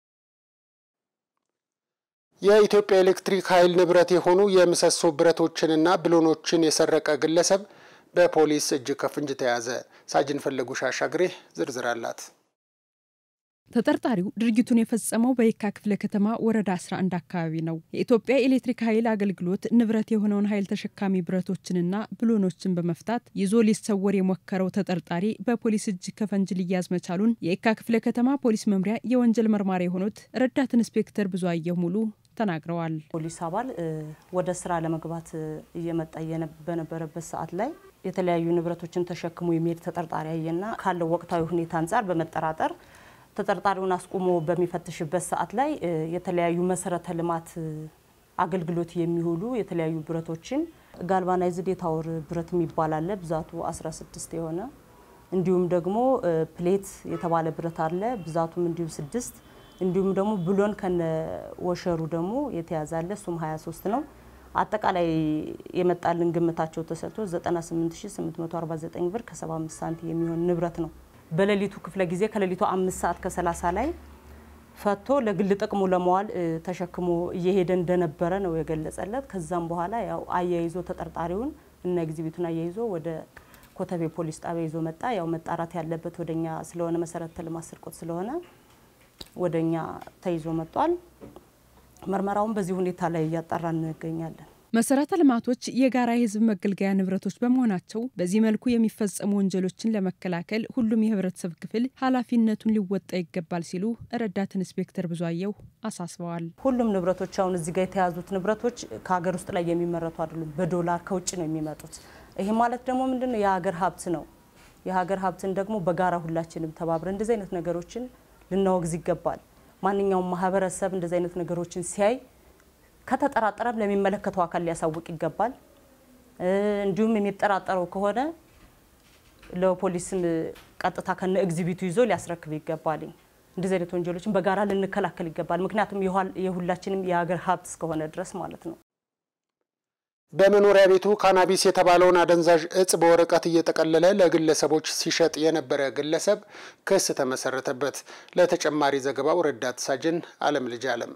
የኢትዮጵያ ኤሌክትሪክ ኃይል ንብረት የሆኑ የምሰሶ ብረቶችንና ብሎኖችን የሰረቀ ግለሰብ በፖሊስ እጅ ከፍንጅ ተያዘ። ሳጅን ፈለጉ ሻሻግሬ ዝርዝር አላት። ተጠርጣሪው ድርጊቱን የፈጸመው በየካ ክፍለ ከተማ ወረዳ 11 አካባቢ ነው። የኢትዮጵያ ኤሌክትሪክ ኃይል አገልግሎት ንብረት የሆነውን ኃይል ተሸካሚ ብረቶችንና ብሎኖችን በመፍታት ይዞ ሊሰወር የሞከረው ተጠርጣሪ በፖሊስ እጅ ከፈንጅ ሊያዝ መቻሉን የየካ ክፍለ ከተማ ፖሊስ መምሪያ የወንጀል መርማሪ የሆኑት ረዳት ኢንስፔክተር ብዙአየሁ ሙሉ ተናግረዋል። ፖሊስ አባል ወደ ስራ ለመግባት እየመጣ በነበረበት ሰዓት ላይ የተለያዩ ንብረቶችን ተሸክሞ የሚሄድ ተጠርጣሪ አየና ካለው ወቅታዊ ሁኔታ አንፃር በመጠራጠር ተጠርጣሪውን አስቆሞ በሚፈትሽበት ሰዓት ላይ የተለያዩ መሰረተ ልማት አገልግሎት የሚውሉ የተለያዩ ብረቶችን ጋልቫናይዝድ የታወር ብረት የሚባል አለ ብዛቱ 16 የሆነ እንዲሁም ደግሞ ፕሌት የተባለ ብረት አለ ብዛቱም እንዲሁ 6 እንዲሁም ደግሞ ብሎን ከነ ወሸሩ ደግሞ የተያዛለ እሱም 23 ነው። አጠቃላይ የመጣልን ግምታቸው ተሰጥቶ 98849 ብር ከ75 ሳንቲም የሚሆን ንብረት ነው። በሌሊቱ ክፍለ ጊዜ ከሌሊቱ 5 ሰዓት ከ30 ላይ ፈቶ ለግል ጥቅሙ ለመዋል ተሸክሞ እየሄደ እንደነበረ ነው የገለጸለት። ከዛም በኋላ ያው አያይዞ ተጠርጣሪውን እና ኤግዚቢቱን አያይዞ ወደ ኮተቤ ፖሊስ ጣቢያ ይዞ መጣ። ያው መጣራት ያለበት ወደኛ ስለሆነ መሰረተ ልማት ስርቆት ስለሆነ ወደኛ ተይዞ መጥቷል። መርመራውን በዚህ ሁኔታ ላይ ያጣራን እንገኛለን። መሰረተ ልማቶች የጋራ የህዝብ መገልገያ ንብረቶች በመሆናቸው በዚህ መልኩ የሚፈጸሙ ወንጀሎችን ለመከላከል ሁሉም የህብረተሰብ ክፍል ኃላፊነቱን ሊወጣ ይገባል ሲሉ ረዳት ኢንስፔክተር ብዙአየሁ አሳስበዋል። ሁሉም ንብረቶች አሁን እዚህ ጋር የተያዙት ንብረቶች ከሀገር ውስጥ ላይ የሚመረቱ አይደሉም፣ በዶላር ከውጭ ነው የሚመጡት። ይሄ ማለት ደግሞ ምንድነው? የሀገር ሀብት ነው። የሀገር ሀብትን ደግሞ በጋራ ሁላችንም ተባብረን እንደዚህ አይነት ነገሮችን ልናወግዝ ይገባል። ማንኛውም ማህበረሰብ እንደዚህ አይነት ነገሮችን ሲያይ ከተጠራጠረም ለሚመለከተው አካል ሊያሳውቅ ይገባል። እንዲሁም የሚጠራጠረው ከሆነ ለፖሊስም ቀጥታ ከነ ኤግዚቢቱ ይዞ ሊያስረክብ ይገባል። እንደዚህ አይነት ወንጀሎችን በጋራ ልንከላከል ይገባል። ምክንያቱም የሁላችንም የሀገር ሀብት እስከሆነ ድረስ ማለት ነው። በመኖሪያ ቤቱ ካናቢስ የተባለውን አደንዛዥ እጽ በወረቀት እየተቀለለ ለግለሰቦች ሲሸጥ የነበረ ግለሰብ ክስ ተመሰረተበት። ለተጨማሪ ዘገባው ረዳት ሳጅን አለም ልጅ አለም።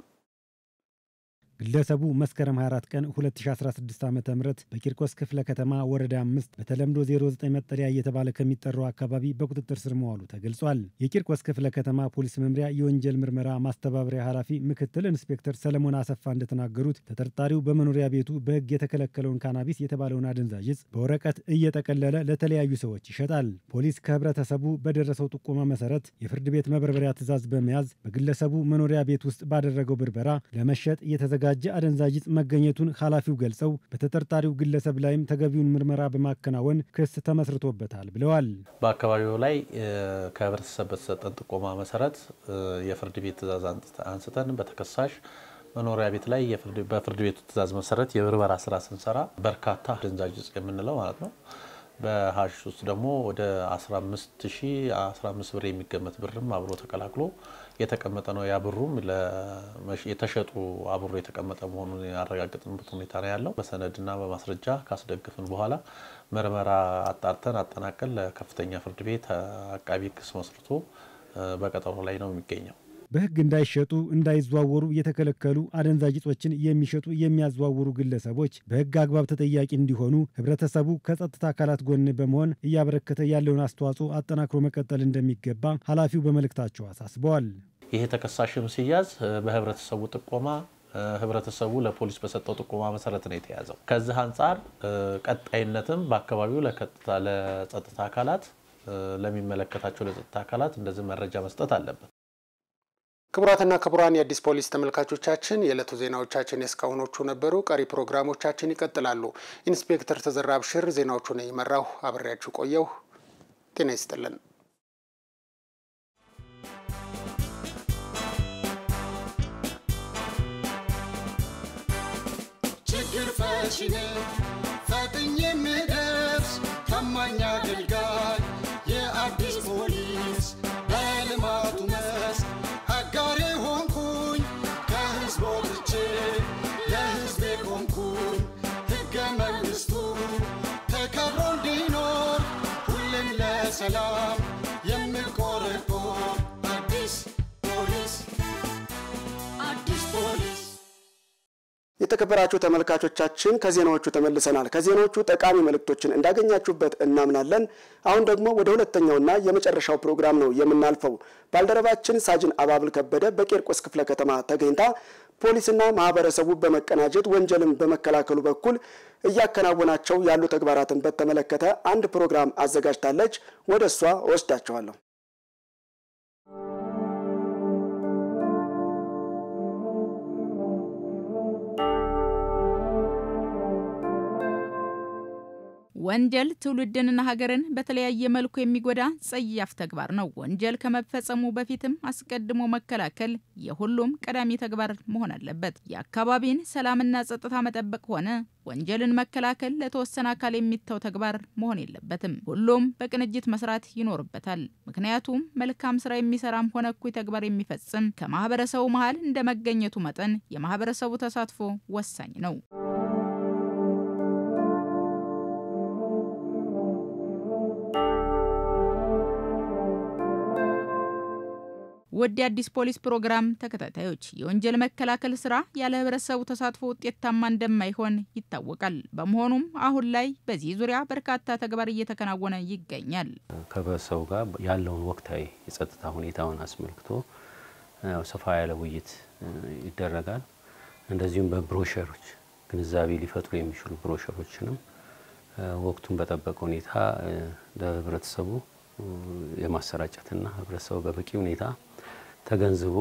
ግለሰቡ መስከረም 24 ቀን 2016 ዓ.ም በቂርቆስ ክፍለ ከተማ ወረዳ 5 በተለምዶ 09 መጠለያ እየተባለ ከሚጠራው አካባቢ በቁጥጥር ስር መዋሉ ተገልጿል። የቂርቆስ ክፍለ ከተማ ፖሊስ መምሪያ የወንጀል ምርመራ ማስተባበሪያ ኃላፊ ምክትል ኢንስፔክተር ሰለሞን አሰፋ እንደተናገሩት ተጠርጣሪው በመኖሪያ ቤቱ በሕግ የተከለከለውን ካናቢስ የተባለውን አደንዛዥ እጽ በወረቀት እየጠቀለለ ለተለያዩ ሰዎች ይሸጣል። ፖሊስ ከህብረተሰቡ በደረሰው ጥቆማ መሰረት የፍርድ ቤት መበርበሪያ ትዕዛዝ በመያዝ በግለሰቡ መኖሪያ ቤት ውስጥ ባደረገው ብርበራ ለመሸጥ የተዘጋጀ አደንዛዥ እጽ መገኘቱን ኃላፊው ገልጸው በተጠርጣሪው ግለሰብ ላይም ተገቢውን ምርመራ በማከናወን ክስ ተመስርቶበታል ብለዋል። በአካባቢው ላይ ከህብረተሰብ በተሰጠን ጥቆማ መሰረት የፍርድ ቤት ትዕዛዝ አንስተን በተከሳሽ መኖሪያ ቤት ላይ በፍርድ ቤቱ ትዕዛዝ መሰረት የብርበራ ስራ ስንሰራ በርካታ አደንዛዥ እጽ የምንለው ማለት ነው በሃሽ ውስጥ ደግሞ ወደ 15 ብር የሚገመት ብርም አብሮ ተቀላቅሎ የተቀመጠ ነው። ያ ብሩም የተሸጡ አብሮ የተቀመጠ መሆኑን ያረጋግጥንበት ሁኔታ ነው ያለው። በሰነድና በማስረጃ ካስደግፍን በኋላ ምርመራ አጣርተን አጠናቀን ለከፍተኛ ፍርድ ቤት አቃቢ ክስ መስርቶ በቀጠሮ ላይ ነው የሚገኘው። በሕግ እንዳይሸጡ እንዳይዘዋወሩ የተከለከሉ አደንዛዥ እጾችን የሚሸጡ የሚያዘዋውሩ ግለሰቦች በሕግ አግባብ ተጠያቂ እንዲሆኑ ህብረተሰቡ ከጸጥታ አካላት ጎን በመሆን እያበረከተ ያለውን አስተዋጽኦ አጠናክሮ መቀጠል እንደሚገባ ኃላፊው በመልእክታቸው አሳስበዋል። ይሄ ተከሳሽም ሲያዝ በህብረተሰቡ ጥቆማ ህብረተሰቡ ለፖሊስ በሰጠው ጥቆማ መሰረት ነው የተያዘው። ከዚህ አንፃር ቀጣይነትም በአካባቢው ለጸጥታ አካላት ለሚመለከታቸው ለጸጥታ አካላት እንደዚህ መረጃ መስጠት አለበት። ክቡራትና ክቡራን የአዲስ ፖሊስ ተመልካቾቻችን የዕለቱ ዜናዎቻችን እስካሁኖቹ ነበሩ። ቀሪ ፕሮግራሞቻችን ይቀጥላሉ። ኢንስፔክተር ተዘራ አብሽር ዜናዎቹን እየመራሁ አብሬያችሁ ቆየሁ። ጤና ይስጥልን። ችግር ፈቺ ነኝ ፈጥኜ የምደርስ ታማኝ አገልጋይ የአዲስ ፖሊስ በልማቱ መስክ አጋሬ ሆንኩኝ ከህዝብ ወጥቼ ለህዝቤ ቆምኩኝ ሕገ መንግሥቱ ተከብሮ እንዲኖር ሁሌም ለሰላም የምቆረቆር አዲስ ፖሊስ አዲስ ፖሊስ። የተከበራችሁ ተመልካቾቻችን ከዜናዎቹ ተመልሰናል። ከዜናዎቹ ጠቃሚ መልእክቶችን እንዳገኛችሁበት እናምናለን። አሁን ደግሞ ወደ ሁለተኛውና የመጨረሻው ፕሮግራም ነው የምናልፈው። ባልደረባችን ሳጅን አባብል ከበደ በቂርቆስ ክፍለ ከተማ ተገኝታ ፖሊስና ማህበረሰቡ በመቀናጀት ወንጀልን በመከላከሉ በኩል እያከናወናቸው ያሉ ተግባራትን በተመለከተ አንድ ፕሮግራም አዘጋጅታለች። ወደሷ ወስዳችኋለሁ። ወንጀል ትውልድንና ሀገርን በተለያየ መልኩ የሚጎዳ ጸያፍ ተግባር ነው። ወንጀል ከመፈጸሙ በፊትም አስቀድሞ መከላከል የሁሉም ቀዳሚ ተግባር መሆን አለበት። የአካባቢን ሰላምና ጸጥታ መጠበቅ ሆነ ወንጀልን መከላከል ለተወሰነ አካል የሚተው ተግባር መሆን የለበትም። ሁሉም በቅንጅት መስራት ይኖርበታል። ምክንያቱም መልካም ስራ የሚሰራም ሆነ እኩይ ተግባር የሚፈጽም ከማህበረሰቡ መሃል እንደመገኘቱ መጠን የማህበረሰቡ ተሳትፎ ወሳኝ ነው። ወደ አዲስ ፖሊስ ፕሮግራም ተከታታዮች የወንጀል መከላከል ስራ ያለ ህብረተሰቡ ተሳትፎ ውጤታማ እንደማይሆን ይታወቃል። በመሆኑም አሁን ላይ በዚህ ዙሪያ በርካታ ተግባር እየተከናወነ ይገኛል። ከህብረተሰቡ ጋር ያለውን ወቅታዊ የጸጥታ ሁኔታውን አስመልክቶ ሰፋ ያለ ውይይት ይደረጋል። እንደዚሁም በብሮሸሮች ግንዛቤ ሊፈጥሩ የሚችሉ ብሮሸሮችንም ወቅቱን በጠበቀ ሁኔታ ለህብረተሰቡ የማሰራጨትና ህብረተሰቡ በበቂ ሁኔታ ተገንዝቦ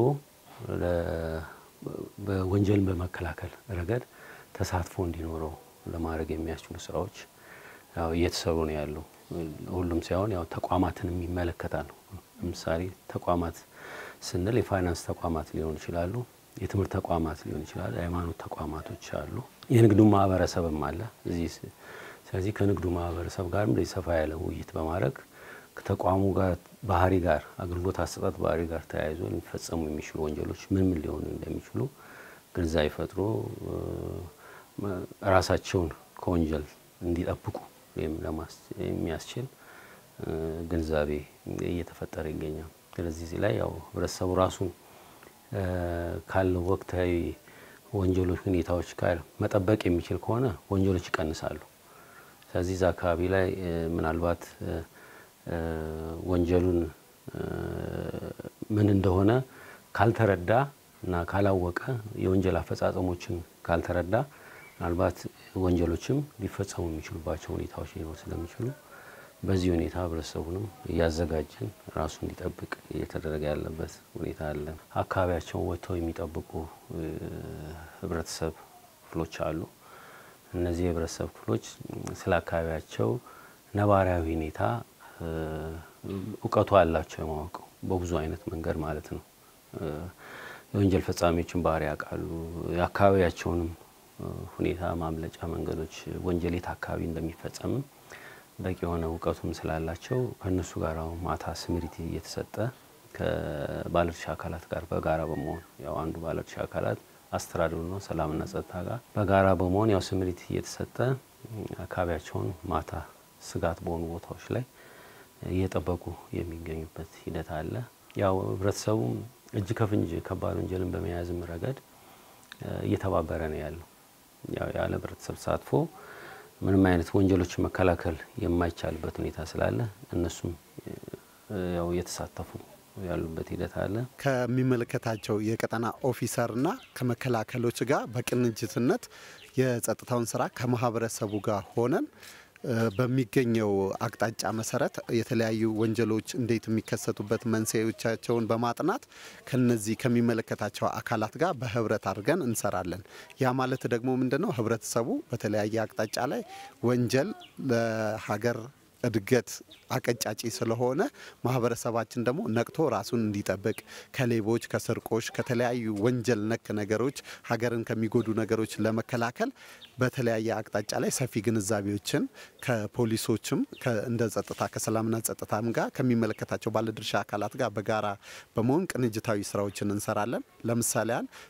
በወንጀልን በመከላከል ረገድ ተሳትፎ እንዲኖረው ለማድረግ የሚያስችሉ ስራዎች ያው እየተሰሩ ነው ያለው። ሁሉም ሳይሆን ያው ተቋማትንም ይመለከታል። ለምሳሌ ተቋማት ስንል የፋይናንስ ተቋማት ሊሆን ይችላሉ፣ የትምህርት ተቋማት ሊሆን ይችላል፣ የሃይማኖት ተቋማቶች አሉ፣ የንግዱ ማህበረሰብም አለ እዚህ። ስለዚህ ከንግዱ ማህበረሰብ ጋርም ሰፋ ያለ ውይይት በማድረግ ከተቋሙ ጋር ባህሪ ጋር አገልግሎት አሰጣጥ ባህሪ ጋር ተያይዞ ሊፈጸሙ የሚችሉ ወንጀሎች ምን ሊሆኑ እንደሚችሉ ግንዛቤ ፈጥሮ ራሳቸውን ከወንጀል እንዲጠብቁ የሚያስችል ግንዛቤ እየተፈጠረ ይገኛል። ስለዚህ እዚህ ላይ ያው ህብረተሰቡ ራሱን ካለው ወቅታዊ ወንጀሎች ሁኔታዎች ጋር መጠበቅ የሚችል ከሆነ ወንጀሎች ይቀንሳሉ። ስለዚህ እዛ አካባቢ ላይ ምናልባት ወንጀሉን ምን እንደሆነ ካልተረዳ እና ካላወቀ የወንጀል አፈጻጸሞችን ካልተረዳ ምናልባት ወንጀሎችም ሊፈጸሙ የሚችሉባቸው ሁኔታዎች ሊኖሩ ስለሚችሉ በዚህ ሁኔታ ህብረተሰቡንም ያዘጋጀን ራሱ እንዲጠብቅ እየተደረገ ያለበት ሁኔታ አለ። አካባቢያቸውን ወጥተው የሚጠብቁ ህብረተሰብ ክፍሎች አሉ። እነዚህ የህብረተሰብ ክፍሎች ስለ አካባቢያቸው ነባራዊ ሁኔታ እውቀቱ አላቸው የማወቅ በብዙ አይነት መንገድ ማለት ነው። የወንጀል ፈጻሚዎችን ባህሪ ያውቃሉ። የአካባቢያቸውንም ሁኔታ ማምለጫ መንገዶች ወንጀሌት አካባቢ እንደሚፈጸም በቂ የሆነ እውቀቱም ስላላቸው ከነሱ ጋር ማታ ስምሪት እየተሰጠ ከባለድርሻ አካላት ጋር በጋራ በመሆን ያው አንዱ ባለድርሻ አካላት አስተዳደሩ ነው ሰላምና ጸጥታ ጋር በጋራ በመሆን ያው ስምሪት እየተሰጠ አካባቢያቸውን ማታ ስጋት በሆኑ ቦታዎች ላይ እየጠበቁ የሚገኙበት ሂደት አለ። ያው ህብረተሰቡ እጅ ከፍንጅ ከባድ ወንጀልን በመያዝም ረገድ እየተባበረ ነው ያለው። ያው ያለ ህብረተሰብ ተሳትፎ ምንም አይነት ወንጀሎች መከላከል የማይቻልበት ሁኔታ ስላለ እነሱም ያው እየተሳተፉ ያሉበት ሂደት አለ። ከሚመለከታቸው የቀጠና ኦፊሰርና ከመከላከሎች ጋር በቅንጅትነት የጸጥታውን ስራ ከማህበረሰቡ ጋር ሆነን በሚገኘው አቅጣጫ መሰረት የተለያዩ ወንጀሎች እንዴት የሚከሰቱበት መንስኤዎቻቸውን በማጥናት ከነዚህ ከሚመለከታቸው አካላት ጋር በህብረት አድርገን እንሰራለን። ያ ማለት ደግሞ ምንድነው ህብረተሰቡ በተለያየ አቅጣጫ ላይ ወንጀል ለሀገር እድገት አቀጫጭ ስለሆነ ማህበረሰባችን ደግሞ ነቅቶ ራሱን እንዲጠብቅ ከሌቦች፣ ከስርቆሽ፣ ከተለያዩ ወንጀል ነክ ነገሮች ሀገርን ከሚጎዱ ነገሮች ለመከላከል በተለያየ አቅጣጫ ላይ ሰፊ ግንዛቤዎችን ከፖሊሶችም እንደ ጸጥታ ከሰላምና ጸጥታም ጋር ከሚመለከታቸው ባለድርሻ አካላት ጋር በጋራ በመሆን ቅንጅታዊ ስራዎችን እንሰራለን። ለምሳሌ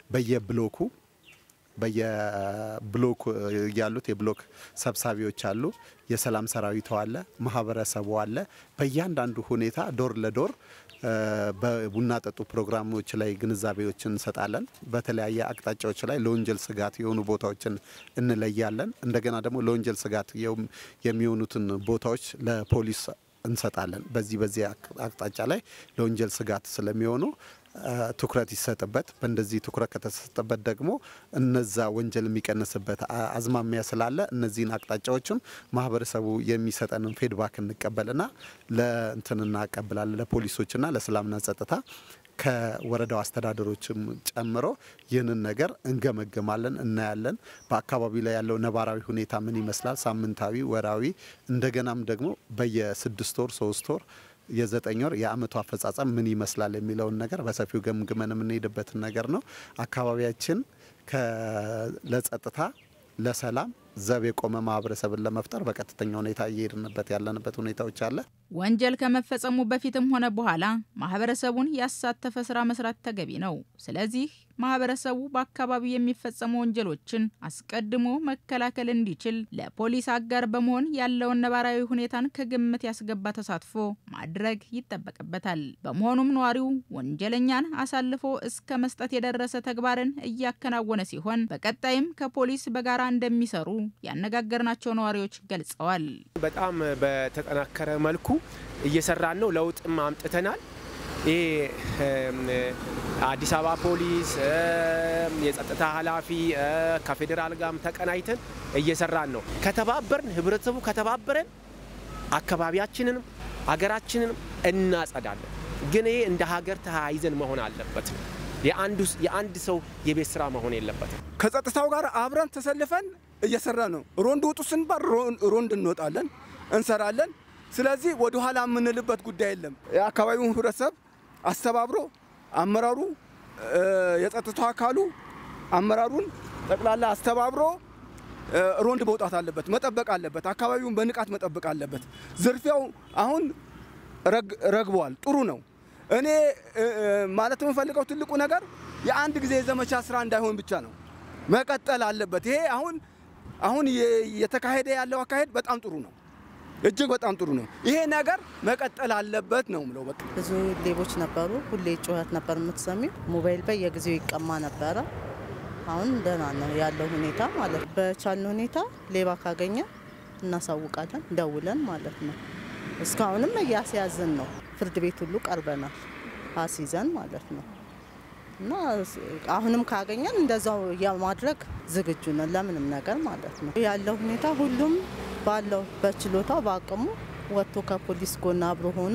በየብሎክ ያሉት የብሎክ ሰብሳቢዎች አሉ፣ የሰላም ሰራዊቱ አለ፣ ማህበረሰቡ አለ። በእያንዳንዱ ሁኔታ ዶር ለዶር በቡና ጠጡ ፕሮግራሞች ላይ ግንዛቤዎችን እንሰጣለን። በተለያየ አቅጣጫዎች ላይ ለወንጀል ስጋት የሆኑ ቦታዎችን እንለያለን። እንደገና ደግሞ ለወንጀል ስጋት የሚሆኑትን ቦታዎች ለፖሊስ እንሰጣለን። በዚህ አቅጣጫ ላይ ለወንጀል ስጋት ስለሚሆኑ ትኩረት ይሰጥበት። በእንደዚህ ትኩረት ከተሰጠበት ደግሞ እነዛ ወንጀል የሚቀንስበት አዝማሚያ ስላለ እነዚህን አቅጣጫዎችም ማህበረሰቡ የሚሰጠንን ፊድባክ እንቀበልና እናቀብላለን ለፖሊሶችና ለሰላምና ጸጥታ ከወረዳው አስተዳደሮችም ጨምሮ ይህንን ነገር እንገመገማለን፣ እናያለን። በአካባቢው ላይ ያለው ነባራዊ ሁኔታ ምን ይመስላል፣ ሳምንታዊ፣ ወራዊ እንደገናም ደግሞ በየ6 ወር 3 ወር የ9 ወር የአመቱ አፈጻጸም ምን ይመስላል የሚለውን ነገር በሰፊው ገምግመን የምንሄድበትን ነገር ነው። አካባቢያችን ለጸጥታ ለሰላም ዘብ የቆመ ማህበረሰብን ለመፍጠር በቀጥተኛ ሁኔታ እየሄድንበት ያለንበት ሁኔታዎች አለ። ወንጀል ከመፈጸሙ በፊትም ሆነ በኋላ ማህበረሰቡን ያሳተፈ ስራ መስራት ተገቢ ነው። ስለዚህ ማህበረሰቡ በአካባቢው የሚፈጸሙ ወንጀሎችን አስቀድሞ መከላከል እንዲችል ለፖሊስ አጋር በመሆን ያለውን ነባራዊ ሁኔታን ከግምት ያስገባ ተሳትፎ ማድረግ ይጠበቅበታል። በመሆኑም ነዋሪው ወንጀለኛን አሳልፎ እስከ መስጠት የደረሰ ተግባርን እያከናወነ ሲሆን በቀጣይም ከፖሊስ በጋራ እንደሚሰሩ ያነጋገርናቸው ነዋሪዎች ገልጸዋል። በጣም በተጠናከረ መልኩ እየሰራን ነው። ለውጥም አምጥተናል። አዲስ አበባ ፖሊስ የጸጥታ ኃላፊ ከፌዴራል ጋርም ተቀናይተን እየሰራን ነው። ከተባበርን ህብረተሰቡ ከተባበረን አካባቢያችንንም ሀገራችንንም እናጸዳለን። ግን ይሄ እንደ ሀገር ተያይዘን መሆን አለበት። የአንድ ሰው የቤት ስራ መሆን የለበትም። ከጸጥታው ጋር አብረን ተሰልፈን እየሰራ ነው። ሮንድ ውጡ ስንባል ሮንድ እንወጣለን፣ እንሰራለን። ስለዚህ ወደ ኋላ የምንልበት ጉዳይ የለም። የአካባቢውን ህብረተሰብ አስተባብሮ አመራሩ የጸጥታ አካሉ አመራሩን ጠቅላላ አስተባብሮ ሮንድ መውጣት አለበት፣ መጠበቅ አለበት። አካባቢውን በንቃት መጠበቅ አለበት። ዝርፊያው አሁን ረግቧል፣ ጥሩ ነው። እኔ ማለት የምፈልገው ትልቁ ነገር የአንድ ጊዜ የዘመቻ ስራ እንዳይሆን ብቻ ነው፣ መቀጠል አለበት። ይሄ አሁን የተካሄደ ያለው አካሄድ በጣም ጥሩ ነው፣ እጅግ በጣም ጥሩ ነው። ይሄ ነገር መቀጠል አለበት ነው ምለው። በቃ ብዙ ሌቦች ነበሩ። ሁሌ ጩኸት ነበር የምትሰሚው። ሞባይል በየጊዜው ይቀማ ነበረ። አሁን ደህና ነው ያለው ሁኔታ ማለት። በቻልን ሁኔታ ሌባ ካገኘ እናሳውቃለን ደውለን ማለት ነው። እስካሁንም እያስያዝን ነው። ፍርድ ቤት ሁሉ ቀርበናል አስይዘን ማለት ነው። እና አሁንም ካገኘን እንደዛው የማድረግ ዝግጁ ነን ለምንም ነገር ማለት ነው። ያለው ሁኔታ ሁሉም ባለው በችሎታው በአቅሙ ወጥቶ ከፖሊስ ጎን አብሮ ሆኖ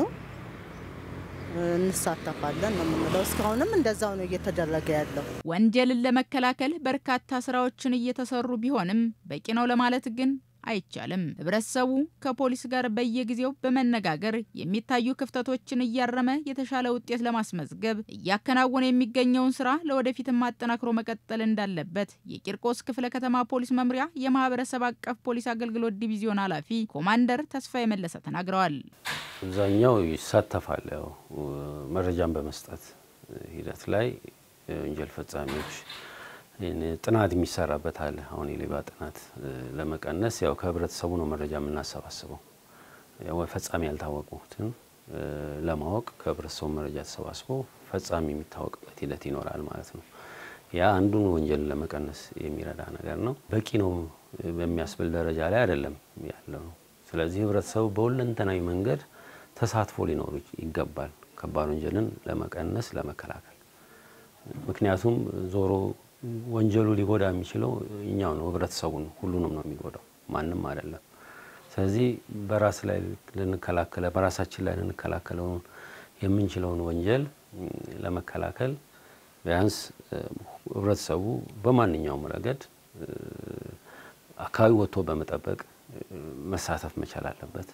እንሳተፋለን ነው የምንለው። እስካሁንም እንደዛው ነው እየተደረገ ያለው። ወንጀልን ለመከላከል በርካታ ስራዎችን እየተሰሩ ቢሆንም በቂ ነው ለማለት ግን አይቻልም። ህብረተሰቡ ከፖሊስ ጋር በየጊዜው በመነጋገር የሚታዩ ክፍተቶችን እያረመ የተሻለ ውጤት ለማስመዝገብ እያከናወነ የሚገኘውን ስራ ለወደፊትም አጠናክሮ መቀጠል እንዳለበት የቂርቆስ ክፍለ ከተማ ፖሊስ መምሪያ የማህበረሰብ አቀፍ ፖሊስ አገልግሎት ዲቪዥን ኃላፊ ኮማንደር ተስፋዬ መለሰ ተናግረዋል። አብዛኛው ይሳተፋል። ያው መረጃን በመስጠት ሂደት ላይ ወንጀል ፈጻሚዎች ጥናት የሚሰራበት አለ። አሁን የሌባ ጥናት ለመቀነስ ያው ከህብረተሰቡ ነው መረጃ የምናሰባስበው። ያው ፈጻሚ ያልታወቁትን ለማወቅ ከህብረተሰቡ መረጃ ተሰባስቦ ፈጻሚ የሚታወቅበት ሂደት ይኖራል ማለት ነው። ያ አንዱን ወንጀል ለመቀነስ የሚረዳ ነገር ነው። በቂ ነው በሚያስብል ደረጃ ላይ አይደለም ያለው። ስለዚህ ህብረተሰቡ በሁለንተናዊ መንገድ ተሳትፎ ሊኖር ይገባል ከባድ ወንጀልን ለመቀነስ ለመከላከል። ምክንያቱም ዞሮ ወንጀሉ ሊጎዳ የሚችለው እኛው ነው፣ ህብረተሰቡ ነው፣ ሁሉንም ነው የሚጎዳው፣ ማንም አይደለም። ስለዚህ በራሳችን ላይ ልንከላከለው የምንችለውን ወንጀል ለመከላከል ቢያንስ ህብረተሰቡ በማንኛውም ረገድ አካባቢ ወጥቶ በመጠበቅ መሳተፍ መቻል አለበት።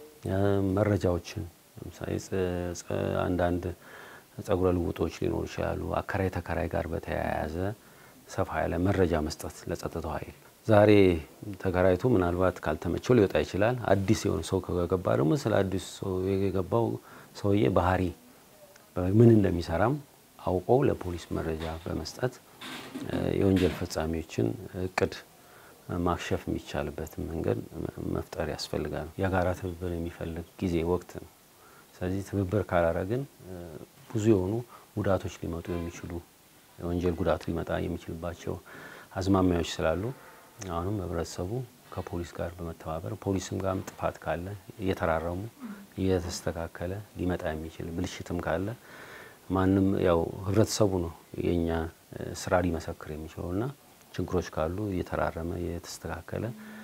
መረጃዎችን ለምሳሌ አንዳንድ ጸጉረ ልውጦች ሊኖሩ ይችላሉ። አከራይ ተከራይ ጋር በተያያዘ ሰፋ ያለ መረጃ መስጠት ለጸጥታው ኃይል። ዛሬ ተከራይቱ ምናልባት ካልተመቸው ሊወጣ ይችላል። አዲስ የሆነ ሰው ከገባ ደግሞ ስለ አዲስ ሰው የገባው ሰውዬ ባህሪ ምን እንደሚሰራም አውቀው ለፖሊስ መረጃ በመስጠት የወንጀል ፈጻሚዎችን እቅድ ማክሸፍ የሚቻልበት መንገድ መፍጠር ያስፈልጋል። የጋራ ትብብር የሚፈልግ ጊዜ ወቅት ነው። ስለዚህ ትብብር ካላረግን ብዙ የሆኑ ጉዳቶች ሊመጡ የሚችሉ የወንጀል ጉዳት ሊመጣ የሚችልባቸው አዝማሚያዎች ስላሉ አሁንም ህብረተሰቡ ከፖሊስ ጋር በመተባበር ፖሊስም ጋርም ጥፋት ካለ እየተራረሙ እየተስተካከለ ሊመጣ የሚችል ብልሽትም ካለ ማንም ያው ህብረተሰቡ ነው የኛ ስራ ሊመሰክር የሚችለውና ችግሮች ካሉ እየተራረመ እየተስተካከለ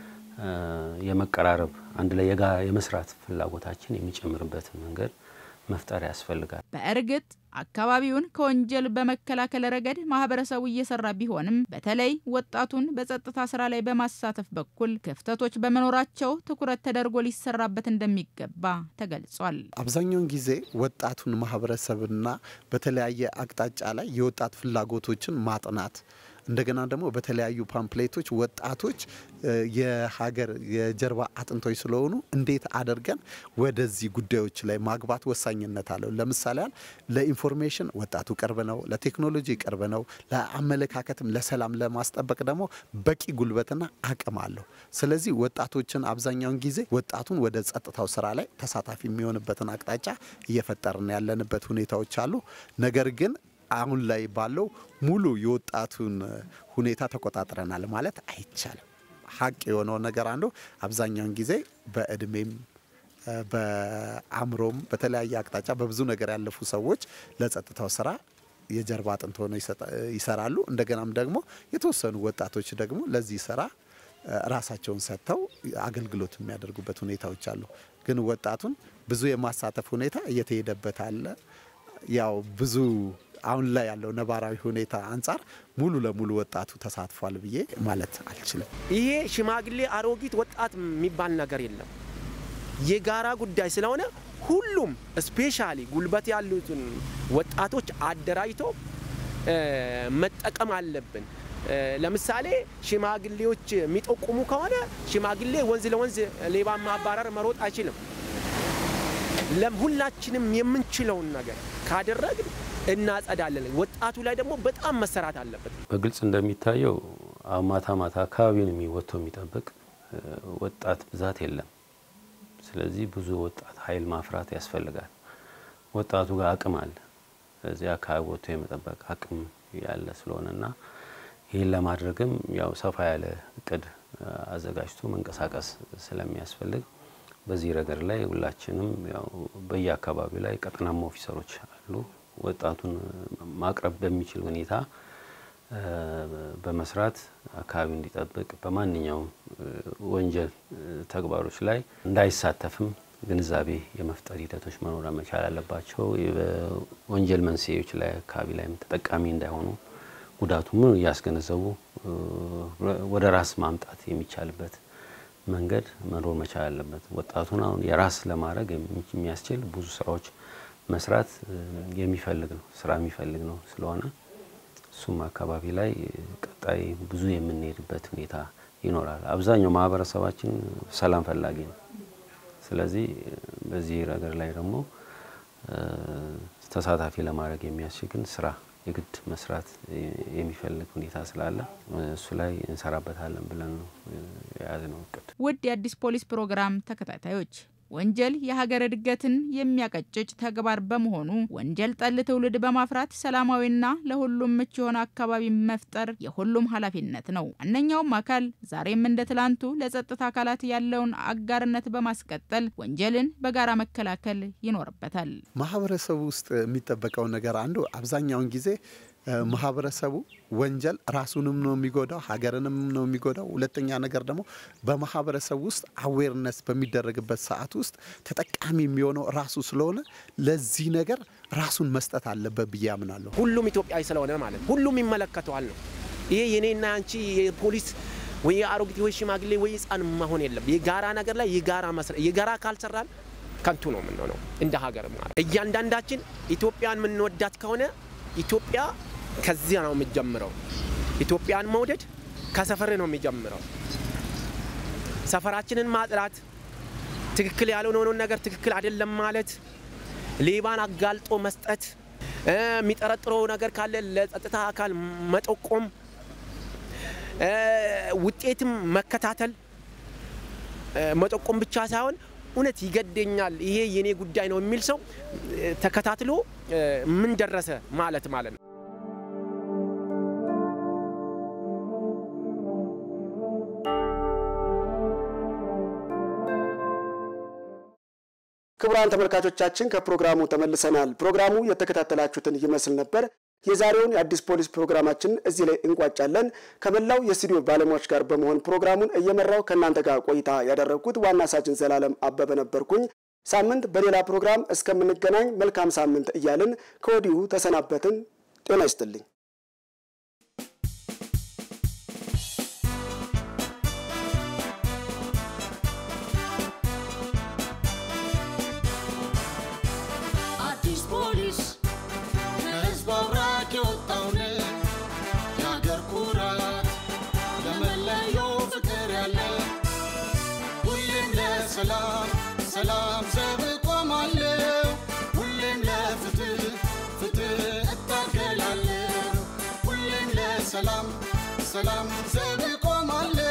የመቀራረብ አንድ ላይ የመስራት ፍላጎታችን የሚጨምርበት መንገድ መፍጠር ያስፈልጋል። በእርግጥ አካባቢውን ከወንጀል በመከላከል ረገድ ማህበረሰቡ እየሰራ ቢሆንም በተለይ ወጣቱን በጸጥታ ስራ ላይ በማሳተፍ በኩል ክፍተቶች በመኖራቸው ትኩረት ተደርጎ ሊሰራበት እንደሚገባ ተገልጿል። አብዛኛውን ጊዜ ወጣቱን ማህበረሰብና በተለያየ አቅጣጫ ላይ የወጣት ፍላጎቶችን ማጥናት እንደገና ደግሞ በተለያዩ ፓምፕሌቶች ወጣቶች የሀገር የጀርባ አጥንቶች ስለሆኑ እንዴት አድርገን ወደዚህ ጉዳዮች ላይ ማግባት ወሳኝነት አለው። ለምሳሌ ለኢንፎርሜሽን ወጣቱ ቅርብ ነው፣ ለቴክኖሎጂ ቅርብ ነው፣ ለአመለካከትም ለሰላም ለማስጠበቅ ደግሞ በቂ ጉልበትና አቅም አለው። ስለዚህ ወጣቶችን አብዛኛውን ጊዜ ወጣቱን ወደ ጸጥታው ስራ ላይ ተሳታፊ የሚሆንበትን አቅጣጫ እየፈጠርን ያለንበት ሁኔታዎች አሉ። ነገር ግን አሁን ላይ ባለው ሙሉ የወጣቱን ሁኔታ ተቆጣጥረናል ማለት አይቻልም። ሀቅ የሆነው ነገር አንዱ አብዛኛውን ጊዜ በእድሜም በአምሮም በተለያየ አቅጣጫ በብዙ ነገር ያለፉ ሰዎች ለጸጥታው ስራ የጀርባ አጥንት ሆነው ይሰራሉ። እንደገናም ደግሞ የተወሰኑ ወጣቶች ደግሞ ለዚህ ስራ ራሳቸውን ሰጥተው አገልግሎት የሚያደርጉበት ሁኔታዎች አሉ። ግን ወጣቱን ብዙ የማሳተፍ ሁኔታ እየተሄደበት አለ። ያው ብዙ አሁን ላይ ያለው ነባራዊ ሁኔታ አንፃር ሙሉ ለሙሉ ወጣቱ ተሳትፏል ብዬ ማለት አልችልም። ይሄ ሽማግሌ አሮጊት ወጣት የሚባል ነገር የለም። የጋራ ጉዳይ ስለሆነ ሁሉም ስፔሻሊ ጉልበት ያሉትን ወጣቶች አደራጅቶ መጠቀም አለብን። ለምሳሌ ሽማግሌዎች የሚጠቁሙ ከሆነ ሽማግሌ ወንዝ ለወንዝ ሌባ ማባረር መሮጥ አይችልም። ለሁላችንም የምንችለውን ነገር ካደረግን እናጸዳለን። ወጣቱ ላይ ደግሞ በጣም መሰራት አለበት። በግልጽ እንደሚታየው ማታ ማታ አካባቢውን የሚወጥቶ የሚጠብቅ ወጣት ብዛት የለም። ስለዚህ ብዙ ወጣት ኃይል ማፍራት ያስፈልጋል። ወጣቱ ጋር አቅም አለ። ስለዚህ አካባቢ ወጥቶ የመጠበቅ አቅም ያለ ስለሆነና ይሄን ለማድረግም ያው ሰፋ ያለ እቅድ አዘጋጅቶ መንቀሳቀስ ስለሚያስፈልግ በዚህ ረገድ ላይ ሁላችንም ያው በየአካባቢው ላይ ቀጠናማ ኦፊሰሮች አሉ። ወጣቱን ማቅረብ በሚችል ሁኔታ በመስራት አካባቢ እንዲጠብቅ በማንኛውም ወንጀል ተግባሮች ላይ እንዳይሳተፍም ግንዛቤ የመፍጠር ሂደቶች መኖር መቻል አለባቸው። የወንጀል መንስኤዎች ላይ አካባቢ ላይ ተጠቃሚ እንዳይሆኑ ጉዳቱም ያስገነዘቡ ወደ ራስ ማምጣት የሚቻልበት መንገድ መኖር መቻል አለበት። ወጣቱን አሁን የራስ ለማድረግ የሚያስችል ብዙ ስራዎች መስራት የሚፈልግ ነው፣ ስራ የሚፈልግ ነው። ስለሆነ ሱም አካባቢ ላይ ቀጣይ ብዙ የምንሄድበት ሁኔታ ይኖራል። አብዛኛው ማህበረሰባችን ሰላም ፈላጊ ነው። ስለዚህ በዚህ ረገድ ላይ ደግሞ ተሳታፊ ለማድረግ የሚያስችል ስራ የግድ መስራት የሚፈልግ ሁኔታ ስላለ እሱ ላይ እንሰራበታለን ብለን ነው ያዝነው እቅድ። ውድ የአዲስ ፖሊስ ፕሮግራም ተከታታዮች ወንጀል የሀገር እድገትን የሚያቀጭጭ ተግባር በመሆኑ ወንጀል ጠል ትውልድ በማፍራት ሰላማዊና ለሁሉም ምቹ የሆነ አካባቢ መፍጠር የሁሉም ኃላፊነት ነው። አንኛውም አካል ዛሬም እንደ ትላንቱ ለጸጥታ አካላት ያለውን አጋርነት በማስቀጠል ወንጀልን በጋራ መከላከል ይኖርበታል። ማህበረሰቡ ውስጥ የሚጠበቀው ነገር አንዱ አብዛኛውን ጊዜ ማህበረሰቡ ወንጀል ራሱንም ነው የሚጎዳው፣ ሀገርንም ነው የሚጎዳው። ሁለተኛ ነገር ደግሞ በማህበረሰቡ ውስጥ አዌርነስ በሚደረግበት ሰዓት ውስጥ ተጠቃሚ የሚሆነው ራሱ ስለሆነ ለዚህ ነገር ራሱን መስጠት አለበት ብዬ አምናለሁ። ሁሉም ኢትዮጵያዊ ስለሆነ ማለት ሁሉም ይመለከተዋል ነው። ይሄ የኔና አንቺ የፖሊስ ወይ አሮጊት ወይ ሽማግሌ ወይ ህፃን መሆን የለም። የጋራ ነገር ላይ የጋራ ካልሰራን ከንቱ ነው የምንሆነው እንደ ሀገር ማለት። እያንዳንዳችን ኢትዮጵያን የምንወዳት ከሆነ ኢትዮጵያ ከዚያ ነው የሚጀምረው። ኢትዮጵያን መውደድ ከሰፈር ነው የሚጀምረው። ሰፈራችንን ማጥራት፣ ትክክል ያልሆነውን ነገር ትክክል አይደለም ማለት፣ ሌባን አጋልጦ መስጠት፣ የሚጠረጥረው ነገር ካለ ለጸጥታ አካል መጠቆም፣ ውጤትም መከታተል መጠቆም ብቻ ሳይሆን እውነት ይገደኛል ይሄ የኔ ጉዳይ ነው የሚል ሰው ተከታትሎ ምን ደረሰ ማለት ነው። ክቡራን ተመልካቾቻችን ከፕሮግራሙ ተመልሰናል። ፕሮግራሙ የተከታተላችሁትን ይመስል ነበር። የዛሬውን የአዲስ ፖሊስ ፕሮግራማችን እዚህ ላይ እንቋጫለን። ከመላው የስቱዲዮ ባለሙያዎች ጋር በመሆን ፕሮግራሙን እየመራው ከናንተ ጋር ቆይታ ያደረኩት ዋና ሳጅን ዘላለም አበበ ነበርኩኝ። ሳምንት በሌላ ፕሮግራም እስከምንገናኝ መልካም ሳምንት እያልን ከወዲሁ ተሰናበትን። ጤና ይስጥልኝ። አዲስ ፖሊስ ከህዝብ አብራክ የወጣውን የአገር ኩራት ለመለየው ፍቅር ያለ ሁሌም ለሰላም ዘብ ቆማለሁ፣ ሁሌም ለፍትህ እታገላለሁ፣ ሁሌም ለሰላም ዘብ ቆማለሁ።